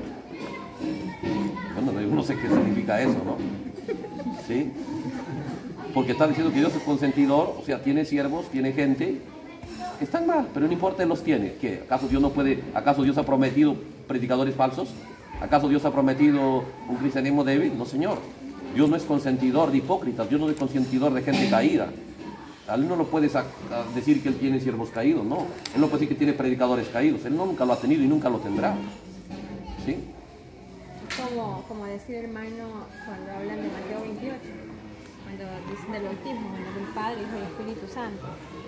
Bueno, yo no sé qué significa eso, ¿no? ¿Sí? Porque está diciendo que Dios es consentidor, o sea, tiene siervos, tiene gente que están mal, pero no importa, Él los tiene. ¿Qué? ¿Acaso Dios ha prometido predicadores falsos? ¿Acaso Dios ha prometido un cristianismo débil? No, Señor. Dios no es consentidor de hipócritas, Dios no es consentidor de gente caída. A Él no lo puedes decir que Él tiene siervos caídos, no. Él no puede decir que tiene predicadores caídos, Él nunca lo ha tenido y nunca lo tendrá. ¿Sí? Como decir, hermano, cuando hablan de Mateo 28, cuando dicen del bautismo, del Padre, Hijo y Espíritu Santo.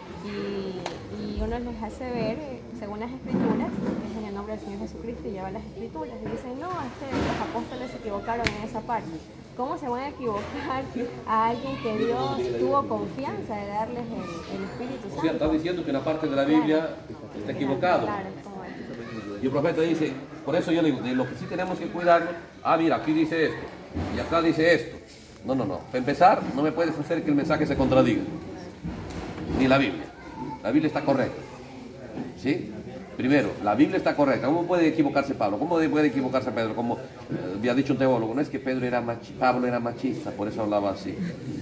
Y uno les hace ver, según las Escrituras, es en el nombre del Señor Jesucristo y lleva las Escrituras. Y dicen, no, los apóstoles se equivocaron en esa parte. ¿Cómo se van a equivocar a alguien que Dios tuvo confianza de darles el Espíritu Santo? O sea, está diciendo que en la parte de la Biblia está equivocado. Claro, como es. Y el profeta dice, por eso yo le digo, de lo que sí tenemos que cuidarnos, mira, aquí dice esto, y acá dice esto. No. Para empezar, no me puedes hacer que el mensaje se contradiga. Ni la Biblia. La Biblia está correcta. ¿Sí? Primero, la Biblia está correcta. ¿Cómo puede equivocarse Pablo? ¿Cómo puede equivocarse Pedro? Como había dicho un teólogo, no es que Pablo era machista, por eso hablaba así.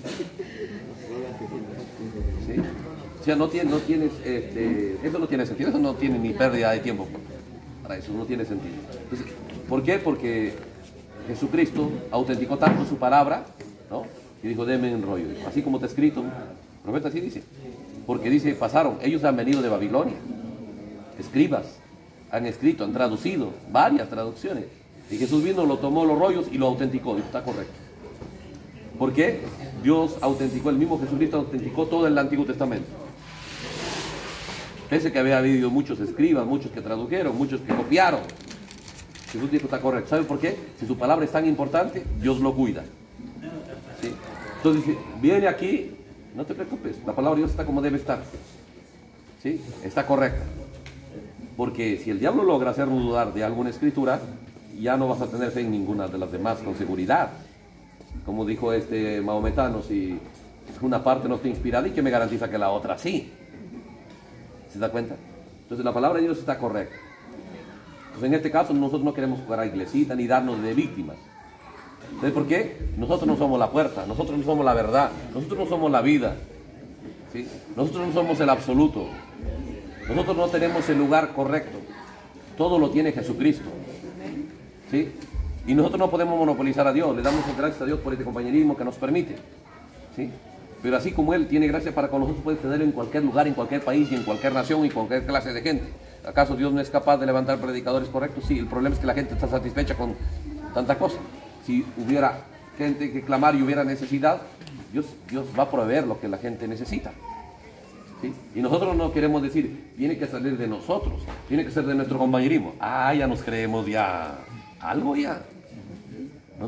¿Sí? O sea, eso no tiene sentido, eso no tiene ni pérdida de tiempo. Para eso no tiene sentido. Entonces, ¿por qué? Porque Jesucristo autenticó tanto su palabra, ¿no? Y dijo, denme un rollo. Así como está escrito, el profeta así dice. Porque dice, ellos han venido de Babilonia. Escribas han escrito, han traducido varias traducciones. Y Jesús vino, lo tomó los rollos y lo autenticó. Y está correcto. ¿Por qué? Dios autenticó, el mismo Jesucristo autenticó todo el Antiguo Testamento. Pese que había habido muchos escribas, muchos que tradujeron, muchos que copiaron. Jesús dijo, está correcto. ¿Sabe por qué? Si su palabra es tan importante, Dios lo cuida. ¿Sí? Entonces dice, viene aquí, no te preocupes, la palabra de Dios está como debe estar. ¿Sí? Está correcta. Porque si el diablo logra hacernos dudar de alguna escritura, ya no vas a tener fe en ninguna de las demás con seguridad. Como dijo este maometano, si una parte no está inspirada, ¿y qué me garantiza que la otra sí? ¿Se da cuenta? Entonces la palabra de Dios está correcta. Pues en este caso nosotros no queremos jugar a iglesita ni darnos de víctimas. ¿Sabes por qué? Nosotros no somos la puerta, nosotros no somos la verdad, nosotros no somos la vida. ¿Sí? Nosotros no somos el absoluto. Nosotros no tenemos el lugar correcto. Todo lo tiene Jesucristo. ¿Sí? Y nosotros no podemos monopolizar a Dios. Le damos gracias a Dios por este compañerismo que nos permite. ¿Sí? Pero así como Él tiene gracia para con nosotros, puede tenerlo en cualquier lugar, en cualquier país, y en cualquier nación, y cualquier clase de gente. ¿Acaso Dios no es capaz de levantar predicadores correctos? Sí, el problema es que la gente está satisfecha con tanta cosa. Si hubiera gente que clamar y hubiera necesidad, Dios va a proveer lo que la gente necesita. ¿Sí? Y nosotros no queremos decir, tiene que salir de nosotros, tiene que ser de nuestro compañerismo. Ya nos creemos ya algo ya. No.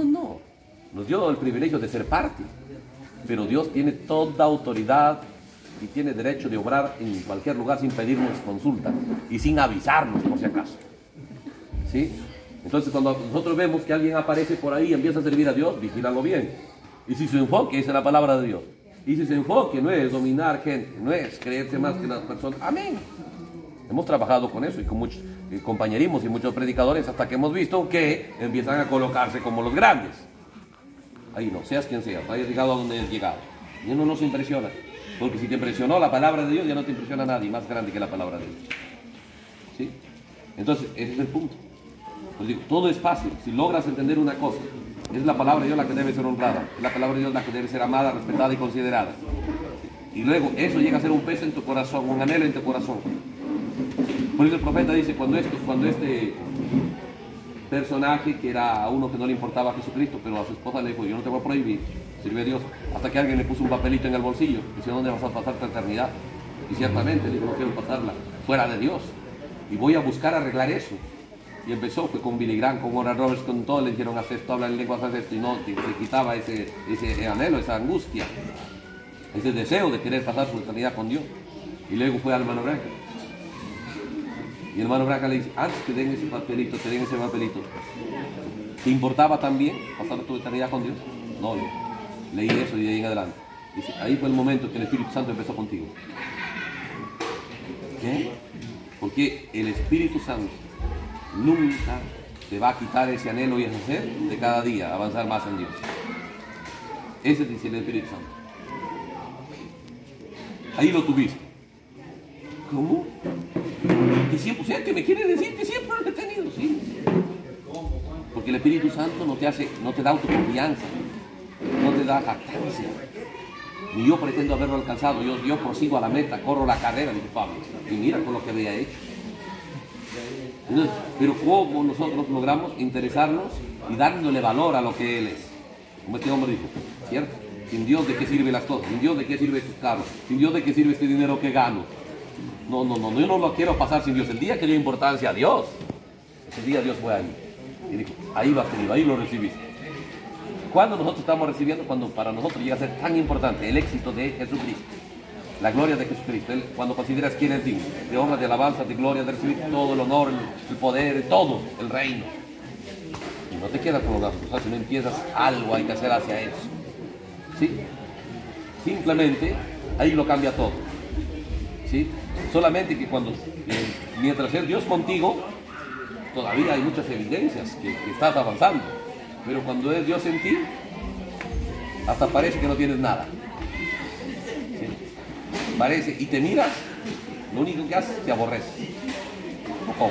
Nos dio el privilegio de ser parte. Pero Dios tiene toda autoridad y tiene derecho de obrar en cualquier lugar sin pedirnos consulta y sin avisarnos por si acaso. ¿Sí? Entonces cuando nosotros vemos que alguien aparece por ahí y empieza a servir a Dios, vigílalo bien. Y si su enfoque es en la palabra de Dios, y si su enfoque no es dominar gente, no es creerse más que las personas, amén. Hemos trabajado con eso y con muchos compañerismos y muchos predicadores hasta que hemos visto que empiezan a colocarse como los grandes. Ahí no, seas quien seas, hayas llegado a donde has llegado. Y no nos impresiona, porque si te impresionó la palabra de Dios, ya no te impresiona nadie más grande que la palabra de Dios. ¿Sí? Entonces, ese es el punto. Pues digo, todo es fácil, si logras entender una cosa. Es la palabra de Dios la que debe ser honrada, es la palabra de Dios la que debe ser amada, respetada y considerada. Y luego eso llega a ser un peso en tu corazón, un anhelo en tu corazón. Por eso el profeta dice, cuando este personaje, que era a uno que no le importaba a Jesucristo, pero a su esposa le dijo, yo no te voy a prohibir, sirve a Dios, hasta que alguien le puso un papelito en el bolsillo, dice, ¿dónde vas a pasar tu eternidad? Y ciertamente, le dijo, no quiero pasarla fuera de Dios, y voy a buscar arreglar eso. Y empezó, fue con Billy Graham, con Oral Roberts, con todo, le dijeron, haz esto, habla en lenguas, haz esto, y no, se quitaba ese anhelo, esa angustia, ese deseo de querer pasar su eternidad con Dios. Y luego fue al hermano Branham. Y el hermano Branham le dice, antes que den ese papelito, te den ese papelito, ¿te importaba también pasar tu eternidad con Dios? No, leí eso y de ahí en adelante. Dice, ahí fue el momento que el Espíritu Santo empezó contigo. ¿Qué? Porque el Espíritu Santo nunca te va a quitar ese anhelo y ese ser de cada día, avanzar más en Dios. Ese dice el Espíritu Santo. Ahí lo tuviste. ¿Cómo? Que siempre, o sea, que me quiere decir que siempre lo he tenido, sí. Porque el Espíritu Santo no te da autoconfianza, no te da jactancia. Ni yo pretendo haberlo alcanzado, yo prosigo a la meta, corro la carrera, dice Pablo. Y mira con lo que había hecho. Entonces, pero ¿cómo nosotros logramos interesarnos y dándole valor a lo que Él es? Como este hombre dijo, ¿cierto? Sin Dios, ¿de qué sirven las cosas? Sin Dios, ¿de qué sirve estos carros? Sin Dios, ¿de qué sirve este dinero que gano? No, yo no lo quiero pasar sin Dios. El día que dio importancia a Dios, ese día Dios fue ahí. Y dijo, ahí vas tenido, ahí lo recibiste. ¿Cuándo nosotros estamos recibiendo? Cuando para nosotros llega a ser tan importante el éxito de Jesucristo. La gloria de Jesucristo. Él, cuando consideras quién es digno, de honra, de alabanza, de gloria, de recibir todo el honor, el poder, todo el reino. No te quedas con los brazos cruzados, sino empiezas algo hay que hacer hacia eso. ¿Sí? Simplemente ahí lo cambia todo. ¿Sí? Solamente que cuando, mientras es Dios contigo, todavía hay muchas evidencias que estás avanzando. Pero cuando es Dios en ti, hasta parece que no tienes nada. ¿Sí? Parece, y te miras, lo único que haces, te aborreces. ¿Cómo?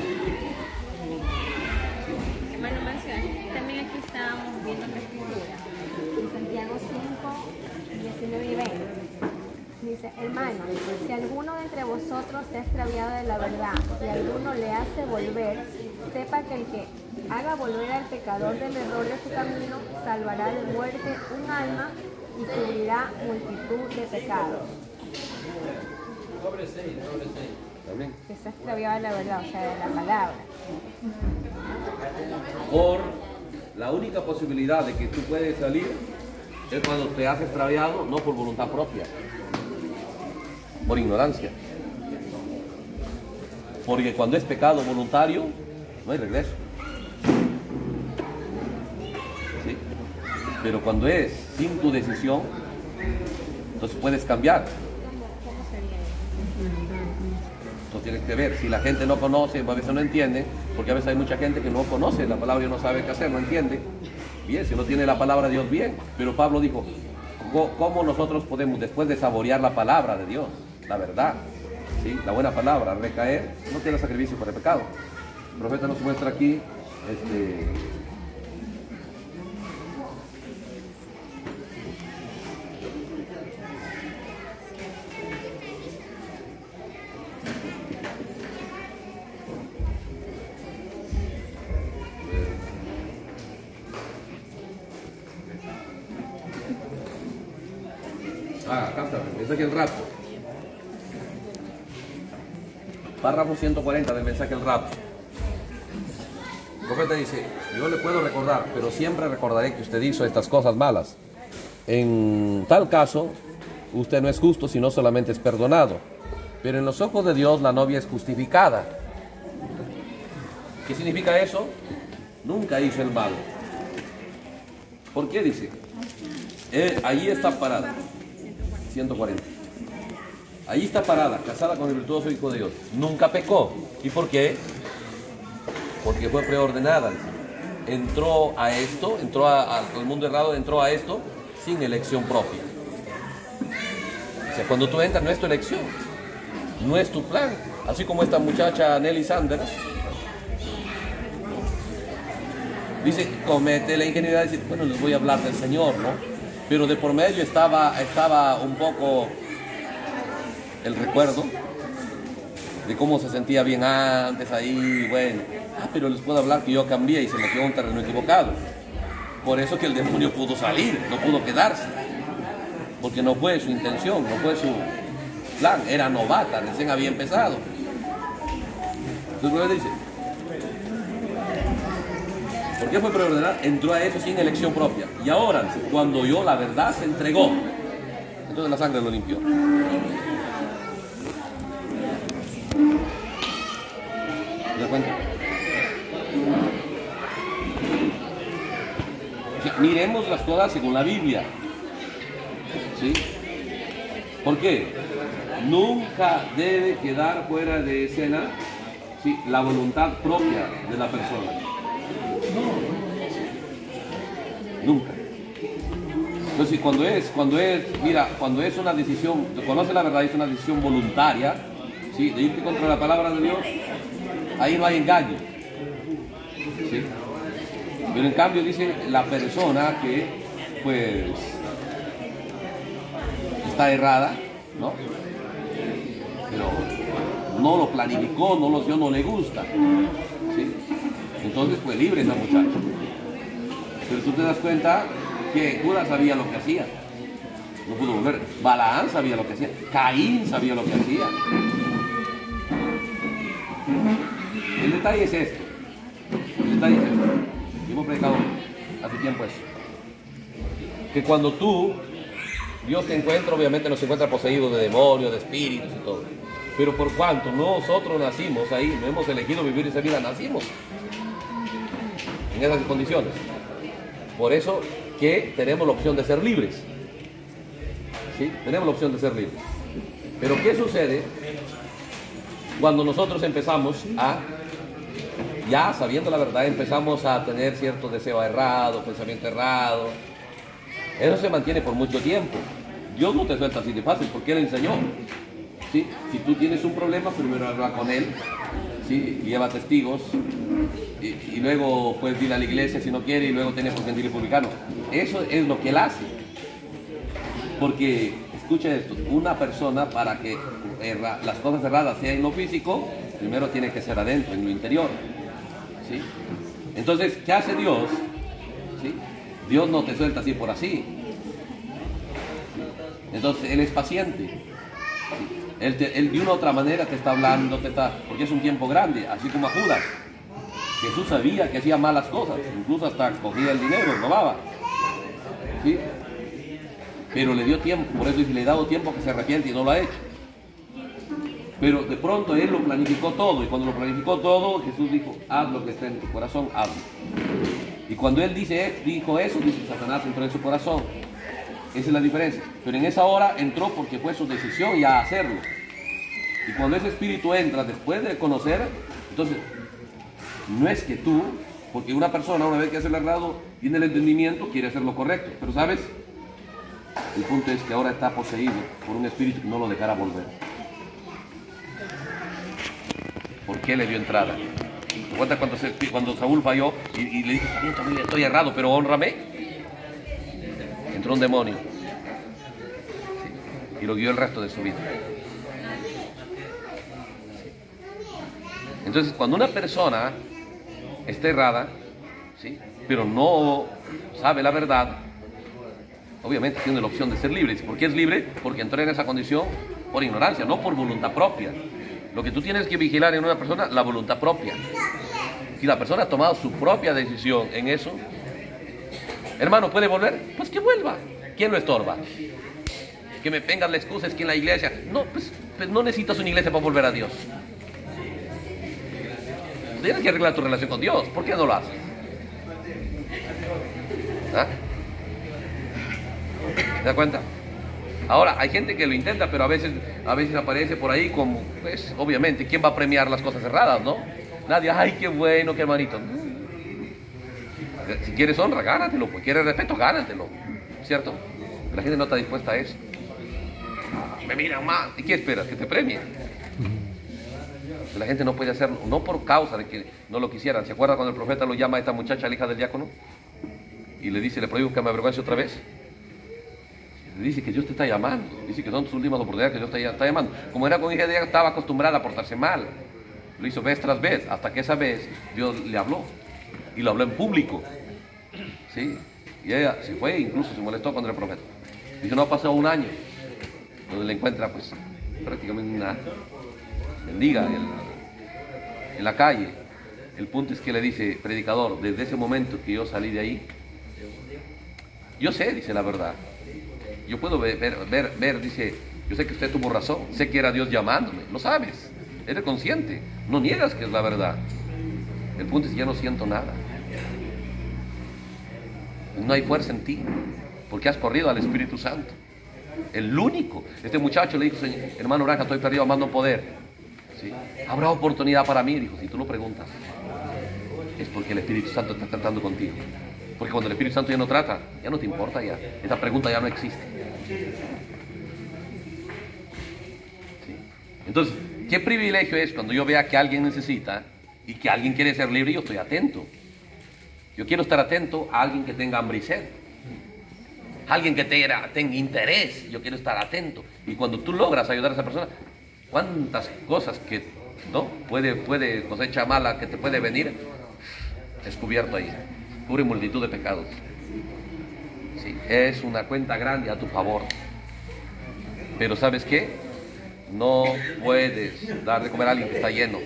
Hermano Marcial, también aquí estábamos viendo la escritura, en Santiago 5, 19 y 20. Dice, hermanos, si alguno de entre vosotros se ha extraviado de la verdad y alguno le hace volver, sepa que el que haga volver al pecador del error de su camino, salvará de muerte un alma y cubrirá multitud de pecados. Amén. Que se ha extraviado de la verdad, o sea, de la palabra. Por la única posibilidad de que tú puedes salir es cuando te has extraviado, no por voluntad propia, por ignorancia. Porque cuando es pecado voluntario, no hay regreso. ¿Sí? Pero cuando es sin tu decisión, entonces puedes cambiar. ¿Cómo sería eso? Entonces tienes que ver, si la gente no conoce, a veces no entiende, porque a veces hay mucha gente que no conoce la palabra y no sabe qué hacer, no entiende. Bien, si no tiene la palabra de Dios, bien. Pero Pablo dijo, ¿cómo nosotros podemos, después de saborear la palabra de Dios, la verdad, ¿sí? La buena palabra, recaer, no tiene sacrificio por el pecado? El profeta nos muestra aquí, cántame, mensaje el rapto. Párrafo 140 del mensaje el rapto. El profeta dice, yo le puedo recordar, pero siempre recordaré que usted hizo estas cosas malas. En tal caso, usted no es justo, sino solamente es perdonado. Pero en los ojos de Dios la novia es justificada. ¿Qué significa eso? Nunca hizo el mal. ¿Por qué dice? Ahí está parada. 140. Ahí está parada, casada con el virtuoso Hijo de Dios. Nunca pecó. ¿Y por qué? Porque fue preordenada. Entró a esto, al mundo errado, entró a esto sin elección propia. O sea, cuando tú entras no es tu elección, no es tu plan. Así como esta muchacha Nelly Sanders dice, comete la ingenuidad de decir, bueno, les voy a hablar del Señor, ¿no? Pero de por medio estaba un poco el recuerdo de cómo se sentía bien antes ahí, bueno, pero les puedo hablar que yo cambié y se metió en un terreno equivocado. Por eso que el demonio pudo salir, no pudo quedarse, porque no fue su intención, no fue su plan, era novata, recién había empezado. Entonces luego dice, ¿por qué fue preordenada? Entró a eso sin elección propia. Y ahora, cuando oyó la verdad, se entregó. Entonces la sangre lo limpió. ¿Se da cuenta? Sí, miremos las cosas según la Biblia. ¿Sí? ¿Por qué? Nunca debe quedar fuera de escena, ¿sí?, la voluntad propia de la persona. Nunca. Entonces, cuando es una decisión, conoce la verdad, es una decisión voluntaria, ¿sí?, de irte contra la palabra de Dios, ahí no hay engaño. ¿Sí? Pero en cambio dice la persona que, pues, está errada, ¿no? Pero no lo planificó, no lo dio, no le gusta. ¿Sí? Entonces, pues libre esa muchacha. Pero tú te das cuenta que Judas sabía lo que hacía. No pudo volver. Balaán sabía lo que hacía. Caín sabía lo que hacía. El detalle es esto. El detalle es esto. Yo hemos predicado hace tiempo eso. Que cuando Dios te encuentra, obviamente nos encuentra poseídos de demonios, de espíritus y todo. Pero por cuanto nosotros nacimos ahí, no hemos elegido vivir esa vida, nacimos. en esas condiciones. Por eso que tenemos la opción de ser libres. ¿Sí? Tenemos la opción de ser libres. Pero ¿qué sucede cuando nosotros empezamos a, ya sabiendo la verdad, empezamos a tener cierto deseo errado, pensamiento errado? Eso se mantiene por mucho tiempo. Dios no te suelta así de fácil, porque Él enseñó. ¿Sí? Si tú tienes un problema, primero habla con Él, ¿sí? Y lleva testigos, y luego puedes ir a la iglesia si no quiere, y luego tienes por sentir publicano. Eso es lo que Él hace. Porque, escucha esto, una persona para que las cosas erradas sean en lo físico, primero tiene que ser adentro, en lo interior. ¿Sí? Entonces, ¿qué hace Dios? ¿Sí? Dios no te suelta así por así. Entonces, Él es paciente. ¿Sí? Él de una u otra manera te está hablando, porque es un tiempo grande, así como a Judas. Jesús sabía que hacía malas cosas, incluso hasta cogía el dinero, robaba. ¿Sí? Pero le dio tiempo, por eso le he dado tiempo que se arrepiente y no lo ha hecho. Pero de pronto Él lo planificó todo, y cuando lo planificó todo, Jesús dijo, haz lo que esté en tu corazón, hazlo. Y cuando Él dijo eso, dice, Satanás entró en su corazón. Esa es la diferencia. Pero en esa hora entró porque fue su decisión ya hacerlo. Y cuando ese espíritu entra después de conocer, entonces, no es que tú, porque una persona una vez que hace el errado, tiene el entendimiento, quiere hacer lo correcto. Pero ¿sabes? El punto es que ahora está poseído por un espíritu que no lo dejará volver. ¿Por qué le dio entrada? ¿Te cuentas cuando Saúl falló y le dijo, estoy errado, pero hónrame? Entró un demonio, ¿sí? Y lo guió el resto de su vida. Entonces, cuando una persona está errada, ¿sí? Pero no sabe la verdad, obviamente tiene la opción de ser libre. ¿Por qué es libre? Porque entró en esa condición por ignorancia, no por voluntad propia. Lo que tú tienes que vigilar en una persona, la voluntad propia. Si la persona ha tomado su propia decisión en eso, hermano, ¿puede volver? Pues que vuelva. ¿Quién lo estorba? Que me vengan la excusa, es que en la iglesia. No, pues no necesitas una iglesia para volver a Dios. Tienes que arreglar tu relación con Dios. ¿Por qué no lo haces? ¿Ah? ¿Te das cuenta? Ahora, hay gente que lo intenta, pero a veces aparece por ahí como, pues, obviamente, ¿quién va a premiar las cosas erradas, no? Nadie, ay, qué bueno, qué hermanito. Si quieres honra, gánatelo, pues quieres respeto, gánatelo, ¿cierto? Pero la gente no está dispuesta a eso. Me miran más, ¿y qué esperas? ¿Que te premien? La gente no puede hacerlo, no por causa de que no lo quisieran. ¿Se acuerdan cuando el profeta lo llama a esta muchacha, la hija del diácono? Y le dice, le prohíbo que me avergüence otra vez. Dice que Dios te está llamando, dice que son tus últimas oportunidades, que Dios te está llamando. Como era con hija de ella, estaba acostumbrada a portarse mal. Lo hizo vez tras vez, hasta que esa vez Dios le habló. Y lo habló en público. ¿Sí? Y ella se fue, incluso se molestó contra el profeta. Dice, no ha pasado un año, donde le encuentra pues prácticamente una mendiga en la calle. El punto es que le dice, predicador, desde ese momento que yo salí de ahí, yo sé, dice la verdad. Yo puedo ver, dice, yo sé que usted tuvo razón, sé que era Dios llamándome, lo sabes, eres consciente, no niegas que es la verdad. El punto es que ya no siento nada. No hay fuerza en ti, porque has corrido al Espíritu Santo. El único. Este muchacho le dijo, hermano Branca, estoy perdido, más no poder. ¿Sí? ¿Habrá oportunidad para mí? Dijo, si tú lo preguntas, es porque el Espíritu Santo está tratando contigo. Porque cuando el Espíritu Santo ya no trata, ya no te importa ya. Esa pregunta ya no existe. ¿Sí? Entonces, ¿qué privilegio es cuando yo vea que alguien necesita y que alguien quiere ser libre y yo estoy atento? Yo quiero estar atento a alguien que tenga hambre y sed. Alguien que tenga interés, yo quiero estar atento. Y cuando tú logras ayudar a esa persona, ¿cuántas cosas que no puede cosecha mala que te puede venir? Descubierto ahí. Cubre multitud de pecados. Sí, es una cuenta grande a tu favor. Pero ¿sabes qué? No puedes dar de comer a alguien que está lleno.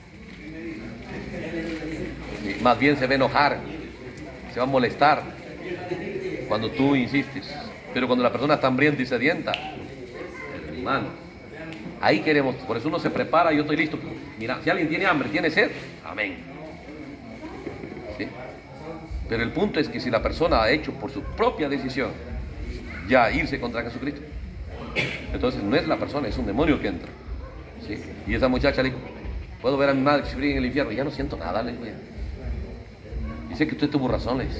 Sí, más bien se va a enojar, se va a molestar cuando tú insistes. Pero cuando la persona está hambrienta y sedienta, hermano, ahí queremos, por eso uno se prepara, yo estoy listo. Mira, si alguien tiene hambre, tiene sed, amén. ¿Sí? Pero el punto es que si la persona ha hecho por su propia decisión ya irse contra Jesucristo, entonces no es la persona, es un demonio que entra. ¿Sí? Y esa muchacha le dijo, puedo ver a mi madre sufrir en el infierno, ya no siento nada, le dijo. Dice que usted tuvo razón, le dice.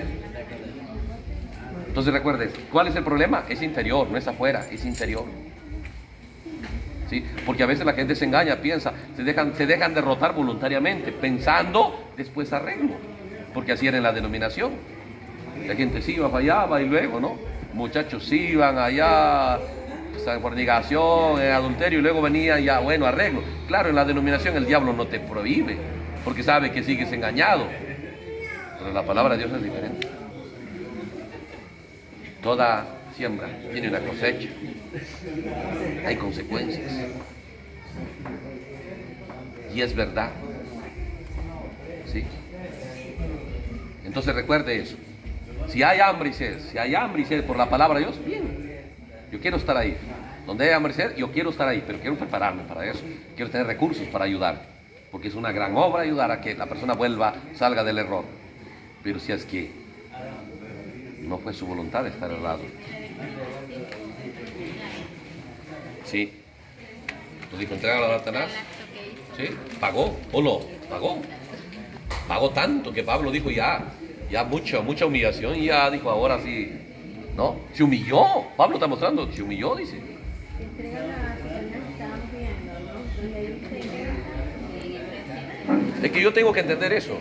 Entonces recuerde, ¿cuál es el problema? Es interior, no es afuera, es interior. ¿Sí? Porque a veces la gente se engaña, piensa, se dejan derrotar voluntariamente, pensando después arreglo, porque así era en la denominación. La gente sí iba, fallaba y luego, ¿no? Muchachos sí iban allá, en fornicación, en adulterio, y luego venían ya, bueno, arreglo. Claro, en la denominación el diablo no te prohíbe, porque sabe que sigues engañado. Pero la palabra de Dios es diferente. Toda siembra tiene una cosecha. Hay consecuencias. Y es verdad. ¿Sí? Entonces recuerde eso. Si hay hambre y sed por la palabra de Dios, bien. Yo quiero estar ahí. Donde hay hambre y sed, yo quiero estar ahí, pero quiero prepararme para eso. Quiero tener recursos para ayudar. Porque es una gran obra ayudar a que la persona salga del error. Pero si es que no fue su voluntad estar errado. Sí. Pues dijo, entrégalo a Satanás. Sí. Pagó, ¿o no? Pagó. Pagó tanto que Pablo dijo ya mucha humillación, y ya dijo, ahora sí, ¿no? Se humilló. Pablo está mostrando, se humilló, dice. Es que yo tengo que entender eso.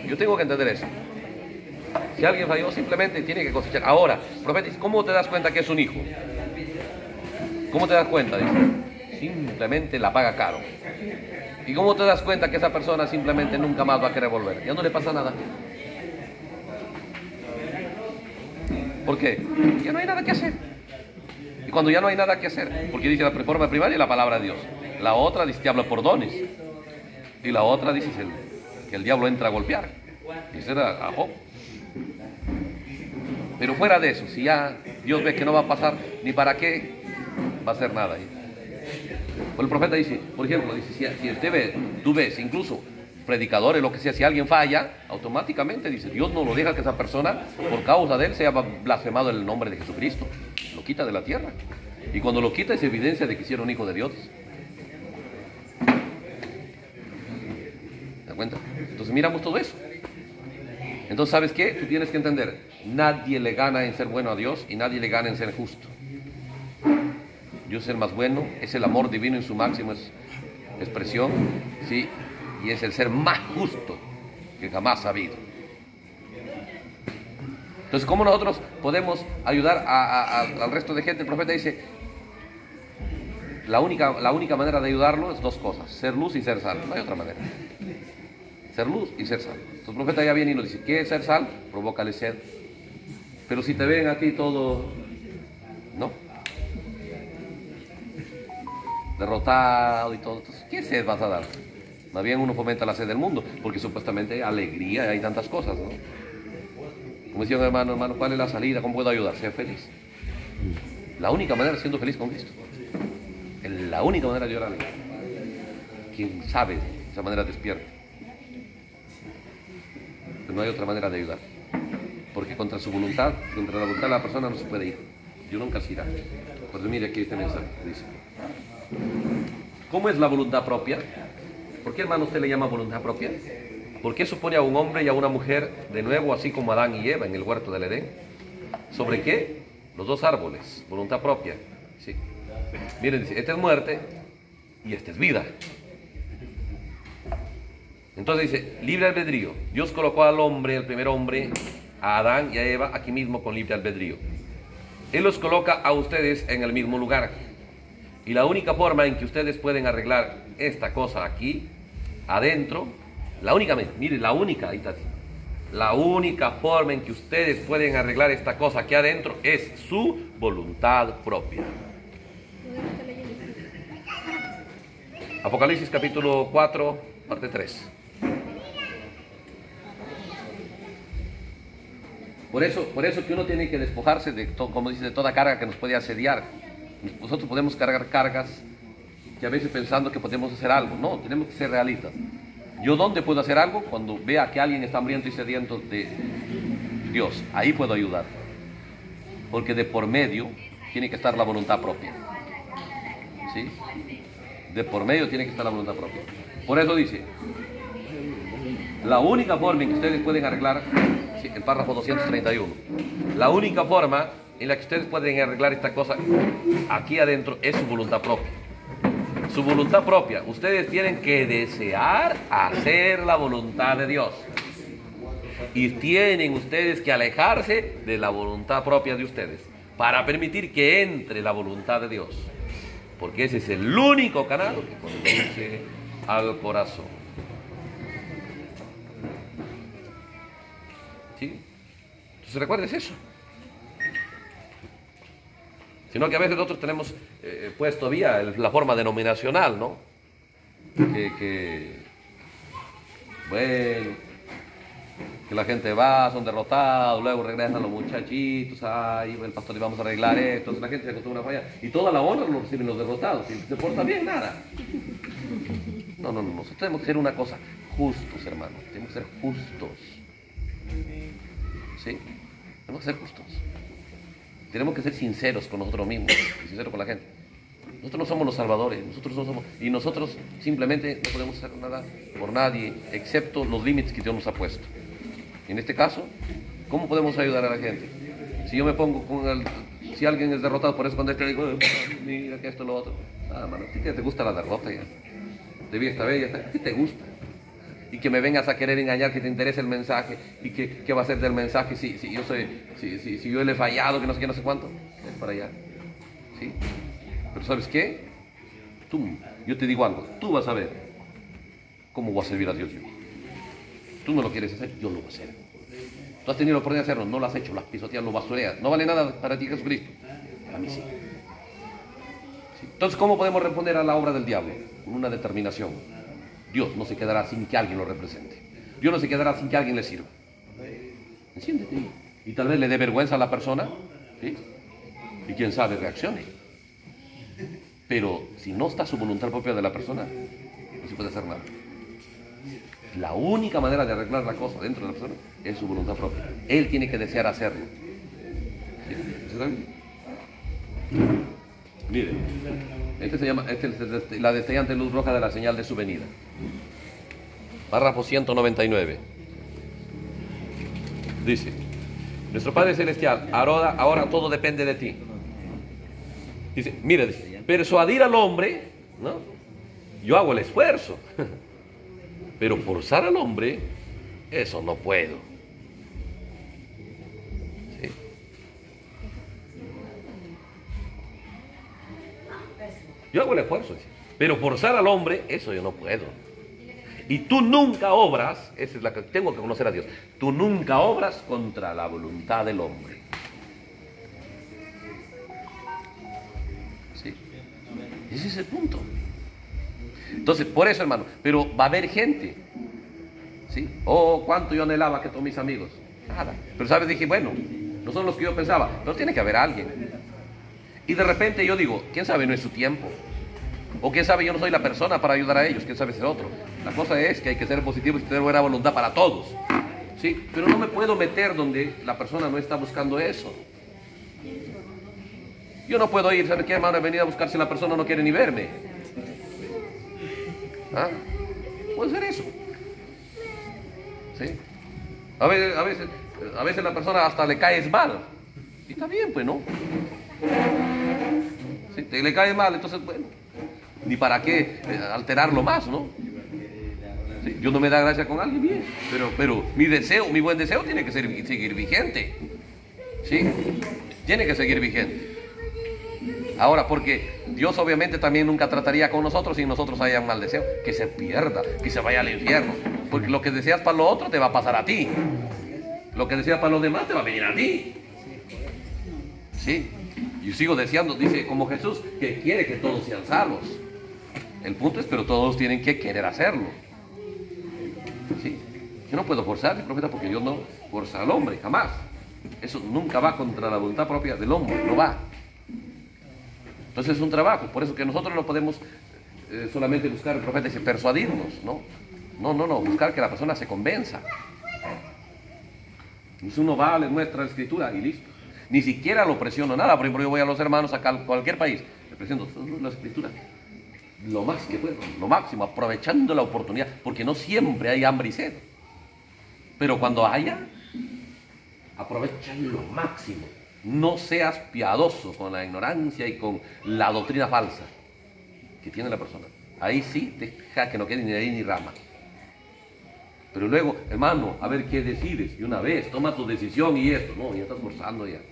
Si alguien falló, simplemente tiene que cosechar. Ahora, profeta, ¿cómo te das cuenta que es un hijo? ¿Cómo te das cuenta? Dice, simplemente la paga caro. ¿Y cómo te das cuenta que esa persona simplemente nunca más va a querer volver? Ya no le pasa nada. ¿Por qué? Ya no hay nada que hacer. Y cuando ya no hay nada que hacer, porque dice la reforma primaria y la palabra de Dios. La otra dice que habla por dones. Y la otra dice que el diablo entra a golpear. Dice a Job. Pero fuera de eso, si ya Dios ve que no va a pasar ni para qué, va a hacer nada ahí. Pues el profeta dice, por ejemplo, dice, si tú ves, incluso predicadores, lo que sea, si alguien falla, automáticamente dice, Dios no lo deja que esa persona, por causa de él, sea blasfemado el nombre de Jesucristo. Lo quita de la tierra. Y cuando lo quita es evidencia de que hicieron hijo de Dios. ¿Te das cuenta? Entonces miramos todo eso. Entonces, ¿sabes qué? Tú tienes que entender, nadie le gana en ser bueno a Dios y nadie le gana en ser justo. Dios es el más bueno, es el amor divino en su máxima expresión, ¿sí? Y es el ser más justo que jamás ha habido. Entonces, ¿cómo nosotros podemos ayudar al resto de gente? El profeta dice, la única manera de ayudarlo es dos cosas, ser luz y ser sal, no hay otra manera. Ser luz y ser sal. Entonces el profeta ya viene y nos dice, ¿qué es ser sal? Provócale sed. Pero si te ven a ti todo, ¿no? Derrotado y todo, entonces, ¿qué sed vas a dar? Más bien uno fomenta la sed del mundo, porque supuestamente hay alegría y hay tantas cosas, ¿no? Como decía un hermano, ¿cuál es la salida? ¿Cómo puedo ayudar? Ser feliz. La única manera es siendo feliz con Cristo. La única manera de llorar. Quien sabe, de esa manera despierta. Pero no hay otra manera de ayudar. Porque contra su voluntad, contra la voluntad de la persona no se puede ir. Dios nunca se irá. Pues mire aquí este mensaje, dice. ¿Cómo es la voluntad propia? ¿Por qué, hermano, usted le llama voluntad propia? ¿Por qué supone a un hombre y a una mujer de nuevo, así como Adán y Eva en el huerto del Edén? ¿Sobre qué? Los dos árboles, voluntad propia. ¿Sí? Miren, dice, esta es muerte y esta es vida. Entonces dice, libre albedrío. Dios colocó al hombre, el primer hombre, a Adán y a Eva, aquí mismo con libre albedrío. Él los coloca a ustedes en el mismo lugar. Y la única forma en que ustedes pueden arreglar esta cosa aquí, adentro, ahí está. La única forma en que ustedes pueden arreglar esta cosa aquí adentro es su voluntad propia. Apocalipsis capítulo 4, parte 3. Por eso que uno tiene que despojarse de, como dice, de toda carga que nos puede asediar. Nosotros podemos cargar cargas que a veces pensando que podemos hacer algo. No, tenemos que ser realistas. ¿Yo dónde puedo hacer algo? Cuando vea que alguien está hambriento y sediento Dios, ahí puedo ayudar. Porque de por medio tiene que estar la voluntad propia. ¿Sí? De por medio tiene que estar la voluntad propia. Por eso dice, la única forma en que ustedes pueden arreglar, sí, el párrafo 231, la única forma en la que ustedes pueden arreglar esta cosa aquí adentro es su voluntad propia. Su voluntad propia. Ustedes tienen que desear hacer la voluntad de Dios. Y tienen ustedes que alejarse de la voluntad propia de ustedes para permitir que entre la voluntad de Dios. Porque ese es el único canal que conduce al corazón. ¿Sí? Entonces recuerdes eso. Sino que a veces nosotros tenemos pues todavía la forma denominacional, ¿no? Bueno, que la gente va, son derrotados, luego regresan los muchachitos, ay, el pastor, y vamos a arreglar esto. Entonces la gente se acostumbra a fallar. Y toda la honra lo reciben los derrotados. Si se porta bien, nada. No, nosotros tenemos que ser una cosa, justos, hermanos. Tenemos que ser justos. ¿Sí? Tenemos que ser justos. Tenemos que ser sinceros con nosotros mismos y sinceros con la gente. Nosotros no somos los salvadores, nosotros no somos, y nosotros simplemente no podemos hacer nada por nadie, excepto los límites que Dios nos ha puesto. En este caso, ¿cómo podemos ayudar a la gente? Si yo me pongo si alguien es derrotado, por eso cuando te digo, mira que esto, lo otro, mano, ¿a ti te gusta la derrota ya? Debí estar bella, ¿a ti te gusta? Y que me vengas a querer engañar, que te interese el mensaje, y que qué va a ser del mensaje si yo le he fallado, que no sé qué, no sé cuánto, es para allá. ¿Sí? Pero ¿sabes qué? Yo te digo algo, tú vas a ver cómo voy a servir a Dios yo. Tú no lo quieres hacer, yo lo voy a hacer. Tú has tenido la oportunidad de hacerlo, no lo has hecho, lo has pisoteado, lo basureas. No vale nada para ti Jesucristo. Para mí sí. ¿Sí? Entonces, ¿cómo podemos responder a la obra del diablo? Con una determinación. Dios no se quedará sin que alguien lo represente. Dios no se quedará sin que alguien le sirva. Enciéndete. Y tal vez le dé vergüenza a la persona, ¿sí? Y quién sabe reaccione. Pero si no está su voluntad propia de la persona, no se puede hacer nada. La única manera de arreglar la cosa dentro de la persona es su voluntad propia. Él tiene que desear hacerlo. ¿Sí? Mire, se llama, es la destellante luz roja de la señal de su venida. Párrafo 199. Dice, nuestro Padre Celestial, ahora todo depende de ti. Dice, mira, persuadir al hombre, ¿no? Yo hago el esfuerzo. Pero forzar al hombre, eso no puedo. ¿Sí? Yo hago el esfuerzo, pero forzar al hombre, eso yo no puedo. Y tú nunca obras, esa es la que tengo que conocer a Dios, tú nunca obras contra la voluntad del hombre. ¿Sí? Ese es el punto. Entonces, por eso, hermano, pero va a haber gente, ¿sí? Oh, cuánto yo anhelaba que todos mis amigos, nada. Pero, ¿sabes? Dije, bueno, no son los que yo pensaba, pero tiene que haber alguien. Y de repente yo digo, ¿quién sabe? No es su tiempo. O quién sabe, yo no soy la persona para ayudar a ellos, quién sabe ser otro. La cosa es que hay que ser positivo y tener buena voluntad para todos, ¿sí? Pero no me puedo meter donde la persona no está buscando eso. Yo no puedo ir, ¿sabe qué, hermano? He venido a buscar si la persona no quiere ni verme. ¿Ah? Puede ser eso. ¿Sí? A veces la persona hasta le caes mal. Y está bien, pues, ¿no? ¿Sí? Te le caes mal, entonces, bueno, ni para qué alterarlo más, ¿no? ¿Sí? Dios no me da gracia con alguien, bien. Pero mi buen deseo tiene que seguir vigente. ¿Sí? Tiene que seguir vigente. Ahora, porque Dios obviamente también nunca trataría con nosotros si nosotros haya un mal deseo, que se pierda, que se vaya al infierno. Porque lo que deseas para lo otro te va a pasar a ti. Lo que deseas para los demás te va a venir a ti. Sí. Yo sigo deseando, dice como Jesús, que quiere que todos sean salvos. El punto es, pero todos tienen que querer hacerlo. ¿Sí? Yo no puedo forzar, profeta, porque Dios no forza al hombre, jamás. Eso nunca va contra la voluntad propia del hombre, no va. Entonces es un trabajo, por eso que nosotros no podemos solamente buscar, el profeta dice, persuadirnos, ¿no? No, buscar que la persona se convenza. Entonces uno va, les muestra la escritura y listo. Ni siquiera lo presiono nada. Por ejemplo, yo voy a los hermanos a cualquier país, les presento la escritura lo más que puedo, lo máximo, aprovechando la oportunidad, porque no siempre hay hambre y sed. Pero cuando haya, aprovecha lo máximo. No seas piadoso con la ignorancia y con la doctrina falsa que tiene la persona. Ahí sí, deja que no quede ni ahí ni rama. Pero luego, hermano, a ver qué decides. Y una vez, toma tu decisión y esto. No, ya estás forzando ya.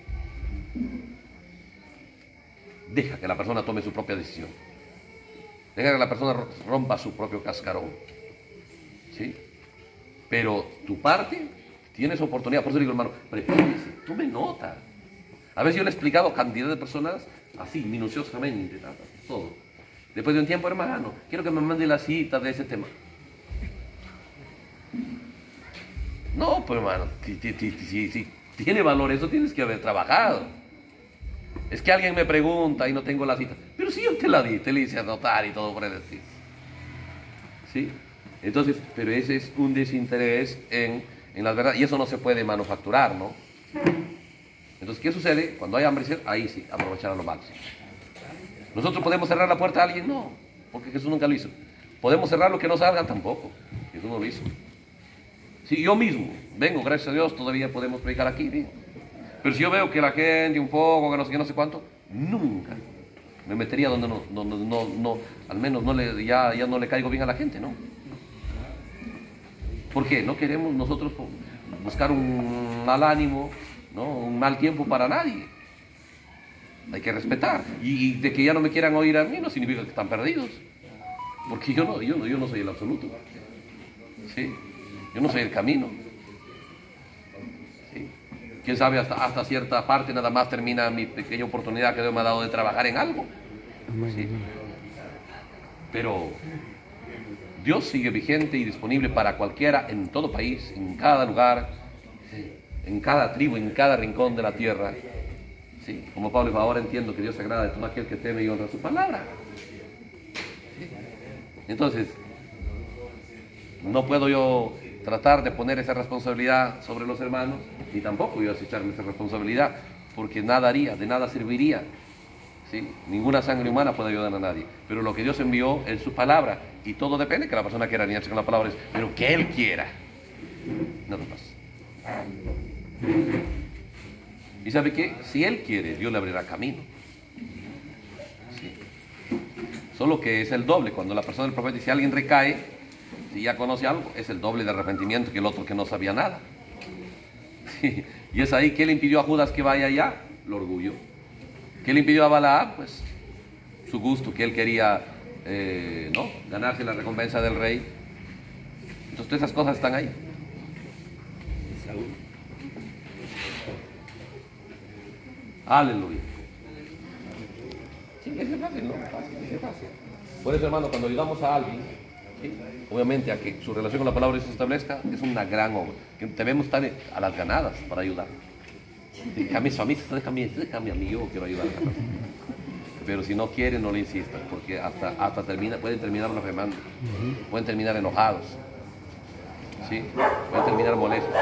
Deja que la persona tome su propia decisión. Deja que la persona rompa su propio cascarón. ¿Sí? Pero tu parte, tienes oportunidad. Por eso digo, hermano, prepárese, tome nota. A veces yo le he explicado a cantidad de personas así, minuciosamente, todo. Después de un tiempo, hermano, quiero que me mande la cita de ese tema. No, pues hermano, si tiene valor eso, tienes que haber trabajado. Es que alguien me pregunta y no tengo la cita. Pero si yo te la di, te la hice anotar y todo por el estilo. ¿Sí? Entonces, pero ese es un desinterés en las verdades. Y eso no se puede manufacturar, ¿no? Entonces, ¿qué sucede? Cuando hay hambre, ahí sí, aprovechar a lo máximo. ¿Nosotros podemos cerrar la puerta a alguien? No, porque Jesús nunca lo hizo. ¿Podemos cerrar lo que no salga? Tampoco. Jesús no lo hizo. Si yo mismo vengo, gracias a Dios, todavía podemos predicar aquí, ¿sí? Pero si yo veo que la gente un poco, que no sé qué, no sé cuánto, nunca me metería donde no al menos ya no le caigo bien a la gente, ¿no? ¿Por qué? No queremos nosotros buscar un mal ánimo, ¿no? Un mal tiempo para nadie. Hay que respetar. Y de que ya no me quieran oír a mí no significa que están perdidos. Porque yo no soy el absoluto. ¿Sí? Yo no soy el camino. ¿Sí? Quién sabe, hasta cierta parte nada más termina mi pequeña oportunidad que Dios me ha dado de trabajar en algo. ¿Sí? Pero Dios sigue vigente y disponible para cualquiera, en todo país, en cada lugar, en cada tribu, en cada rincón de la tierra. ¿Sí? Como Pablo dijo, ahora entiendo que Dios se agrada de todo aquel que teme y honra su palabra. ¿Sí? Entonces, no puedo yo tratar de poner esa responsabilidad sobre los hermanos, ni tampoco yo acecharme esa responsabilidad, porque nada haría, de nada serviría. ¿Sí? Ninguna sangre humana puede ayudar a nadie. Pero lo que Dios envió es su palabra, y todo depende que la persona quiera alinearse con la palabra, pero que Él quiera. Nada más. ¿Y sabe qué? Si Él quiere, Dios le abrirá camino. ¿Sí? Solo que es el doble. Cuando la persona del profeta dice, si alguien recae, si ya conoce algo, es el doble de arrepentimiento que el otro que no sabía nada. ¿Sí? Y es ahí que Él impidió a Judas que vaya allá, el orgullo. ¿Qué le impidió a Balaam? Pues su gusto, que él quería ¿no? ganarse la recompensa del rey. Entonces todas esas cosas están ahí. Aleluya. Sí, es fácil, ¿no? Es fácil. Por eso, hermano, cuando ayudamos a alguien, ¿sí? Obviamente a que su relación con la palabra de Dios se establezca, es una gran obra. Que debemos estar a las ganadas para ayudar. Déjame eso a mí, déjame a mí, yo quiero ayudar. Pero si no quieren, no le insistan, porque pueden terminar blasfemando, pueden terminar enojados, ¿sí? Pueden terminar molestos.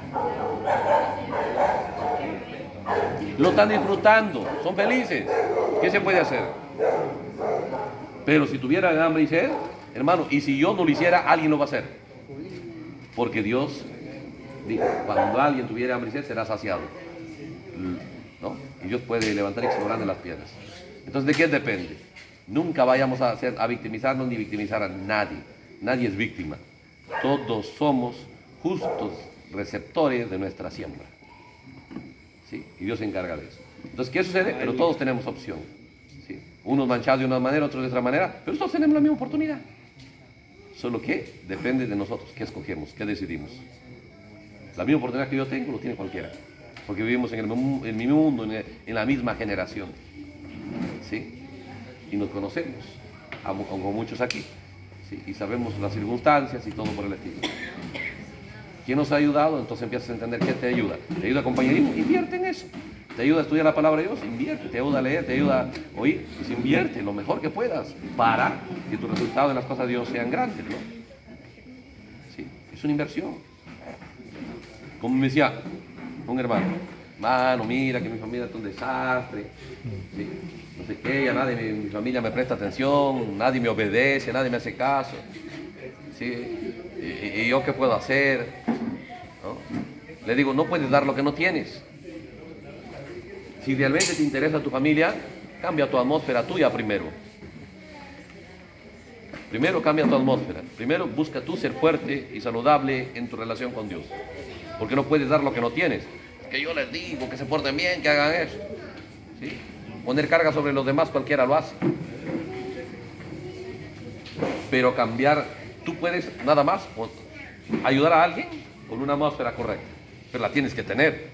Lo están disfrutando, son felices. ¿Qué se puede hacer? Pero si tuvieran hambre y sed, hermano, y si yo no lo hiciera, alguien lo va a hacer. Porque Dios dijo, cuando alguien tuviera hambre y sed, será saciado. ¿No? Y Dios puede levantar y explorar de las piedras. Entonces, ¿de quién depende? Nunca vayamos a victimizarnos ni victimizar a nadie. Nadie es víctima. Todos somos justos receptores de nuestra siembra. ¿Sí? Y Dios se encarga de eso. Entonces, ¿qué sucede? Pero todos tenemos opción. ¿Sí? Unos manchados de una manera, otros de otra manera, pero todos tenemos la misma oportunidad. Solo que depende de nosotros. ¿Qué escogemos? ¿Qué decidimos? La misma oportunidad que yo tengo, lo tiene cualquiera. Porque vivimos en el mismo mundo, en la misma generación. ¿Sí? Y nos conocemos, como muchos aquí. ¿Sí? Y sabemos las circunstancias y todo por el estilo. ¿Quién nos ha ayudado? Entonces empiezas a entender qué te ayuda. ¿Te ayuda a compañerismo? Invierte en eso. ¿Te ayuda a estudiar la palabra de Dios? Invierte. ¿Te ayuda a leer? ¿Te ayuda a oír? Pues invierte lo mejor que puedas para que tus resultados en las cosas de Dios sean grandes, ¿no? ¿Sí? Es una inversión. Como me decía, un hermano. Hermano, mira que mi familia es un desastre. ¿Sí? No sé qué, ya nadie, mi familia me presta atención, nadie me obedece, nadie me hace caso. ¿Sí? ¿Y yo qué puedo hacer? ¿No? Le digo, no puedes dar lo que no tienes. Si realmente te interesa tu familia, cambia tu atmósfera tuya primero. Primero cambia tu atmósfera. Primero busca tú ser fuerte y saludable en tu relación con Dios. Porque no puedes dar lo que no tienes. Que yo les digo que se porten bien, que hagan eso. ¿Sí? Poner carga sobre los demás, cualquiera lo hace. Pero cambiar, tú puedes nada más ayudar a alguien con una atmósfera correcta. Pero la tienes que tener.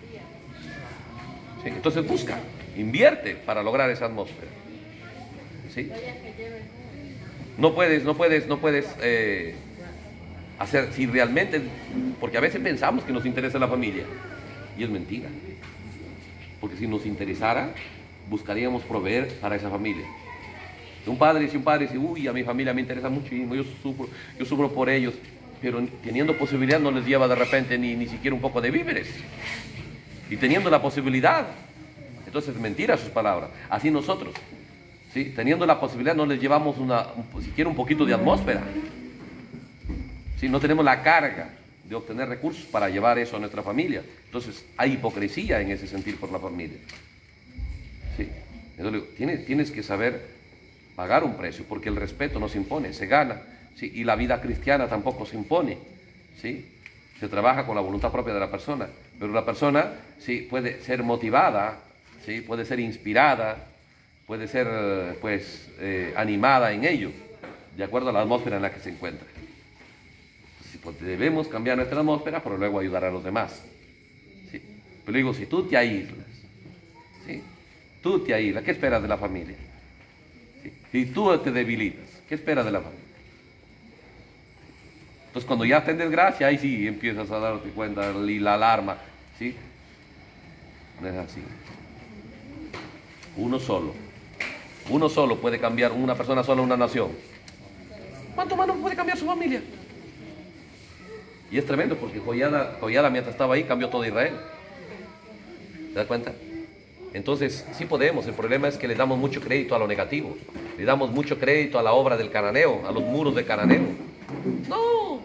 ¿Sí? Entonces busca, invierte para lograr esa atmósfera. ¿Sí? No puedes hacer, si realmente, porque a veces pensamos que nos interesa la familia, y es mentira. Porque si nos interesara, buscaríamos proveer para esa familia. Si un padre dice, uy, a mi familia me interesa muchísimo, yo sufro por ellos, pero teniendo posibilidad no les lleva de repente ni siquiera un poco de víveres. Y teniendo la posibilidad, entonces es mentira sus palabras. Así nosotros, ¿sí? Teniendo la posibilidad no les llevamos siquiera un poquito de atmósfera. ¿Sí? No tenemos la carga de obtener recursos para llevar eso a nuestra familia. Entonces hay hipocresía en ese sentir por la familia. ¿Sí? Entonces, tienes que saber pagar un precio, porque el respeto no se impone, se gana. ¿Sí? Y la vida cristiana tampoco se impone. ¿Sí? Se trabaja con la voluntad propia de la persona. Pero la persona, sí, puede ser motivada, ¿sí? Puede ser inspirada, puede ser animada en ello, de acuerdo a la atmósfera en la que se encuentra. Pues debemos cambiar nuestra atmósfera, pero luego ayudar a los demás. ¿Sí? Pero digo, si tú te aíslas, ¿sí? Tú te aíslas, ¿qué esperas de la familia? ¿Sí? Si tú te debilitas, ¿qué esperas de la familia? Entonces cuando ya estás en desgracia, ahí sí empiezas a darte cuenta y la alarma. ¿Sí? No es así. Uno solo puede cambiar, una persona sola, una nación. ¿Cuánto más no puede cambiar su familia? Y es tremendo porque Joiada mientras estaba ahí cambió todo Israel. ¿Te das cuenta? Entonces sí podemos, el problema es que le damos mucho crédito a lo negativo. Le damos mucho crédito a la obra del cananeo, a los muros del cananeo. No.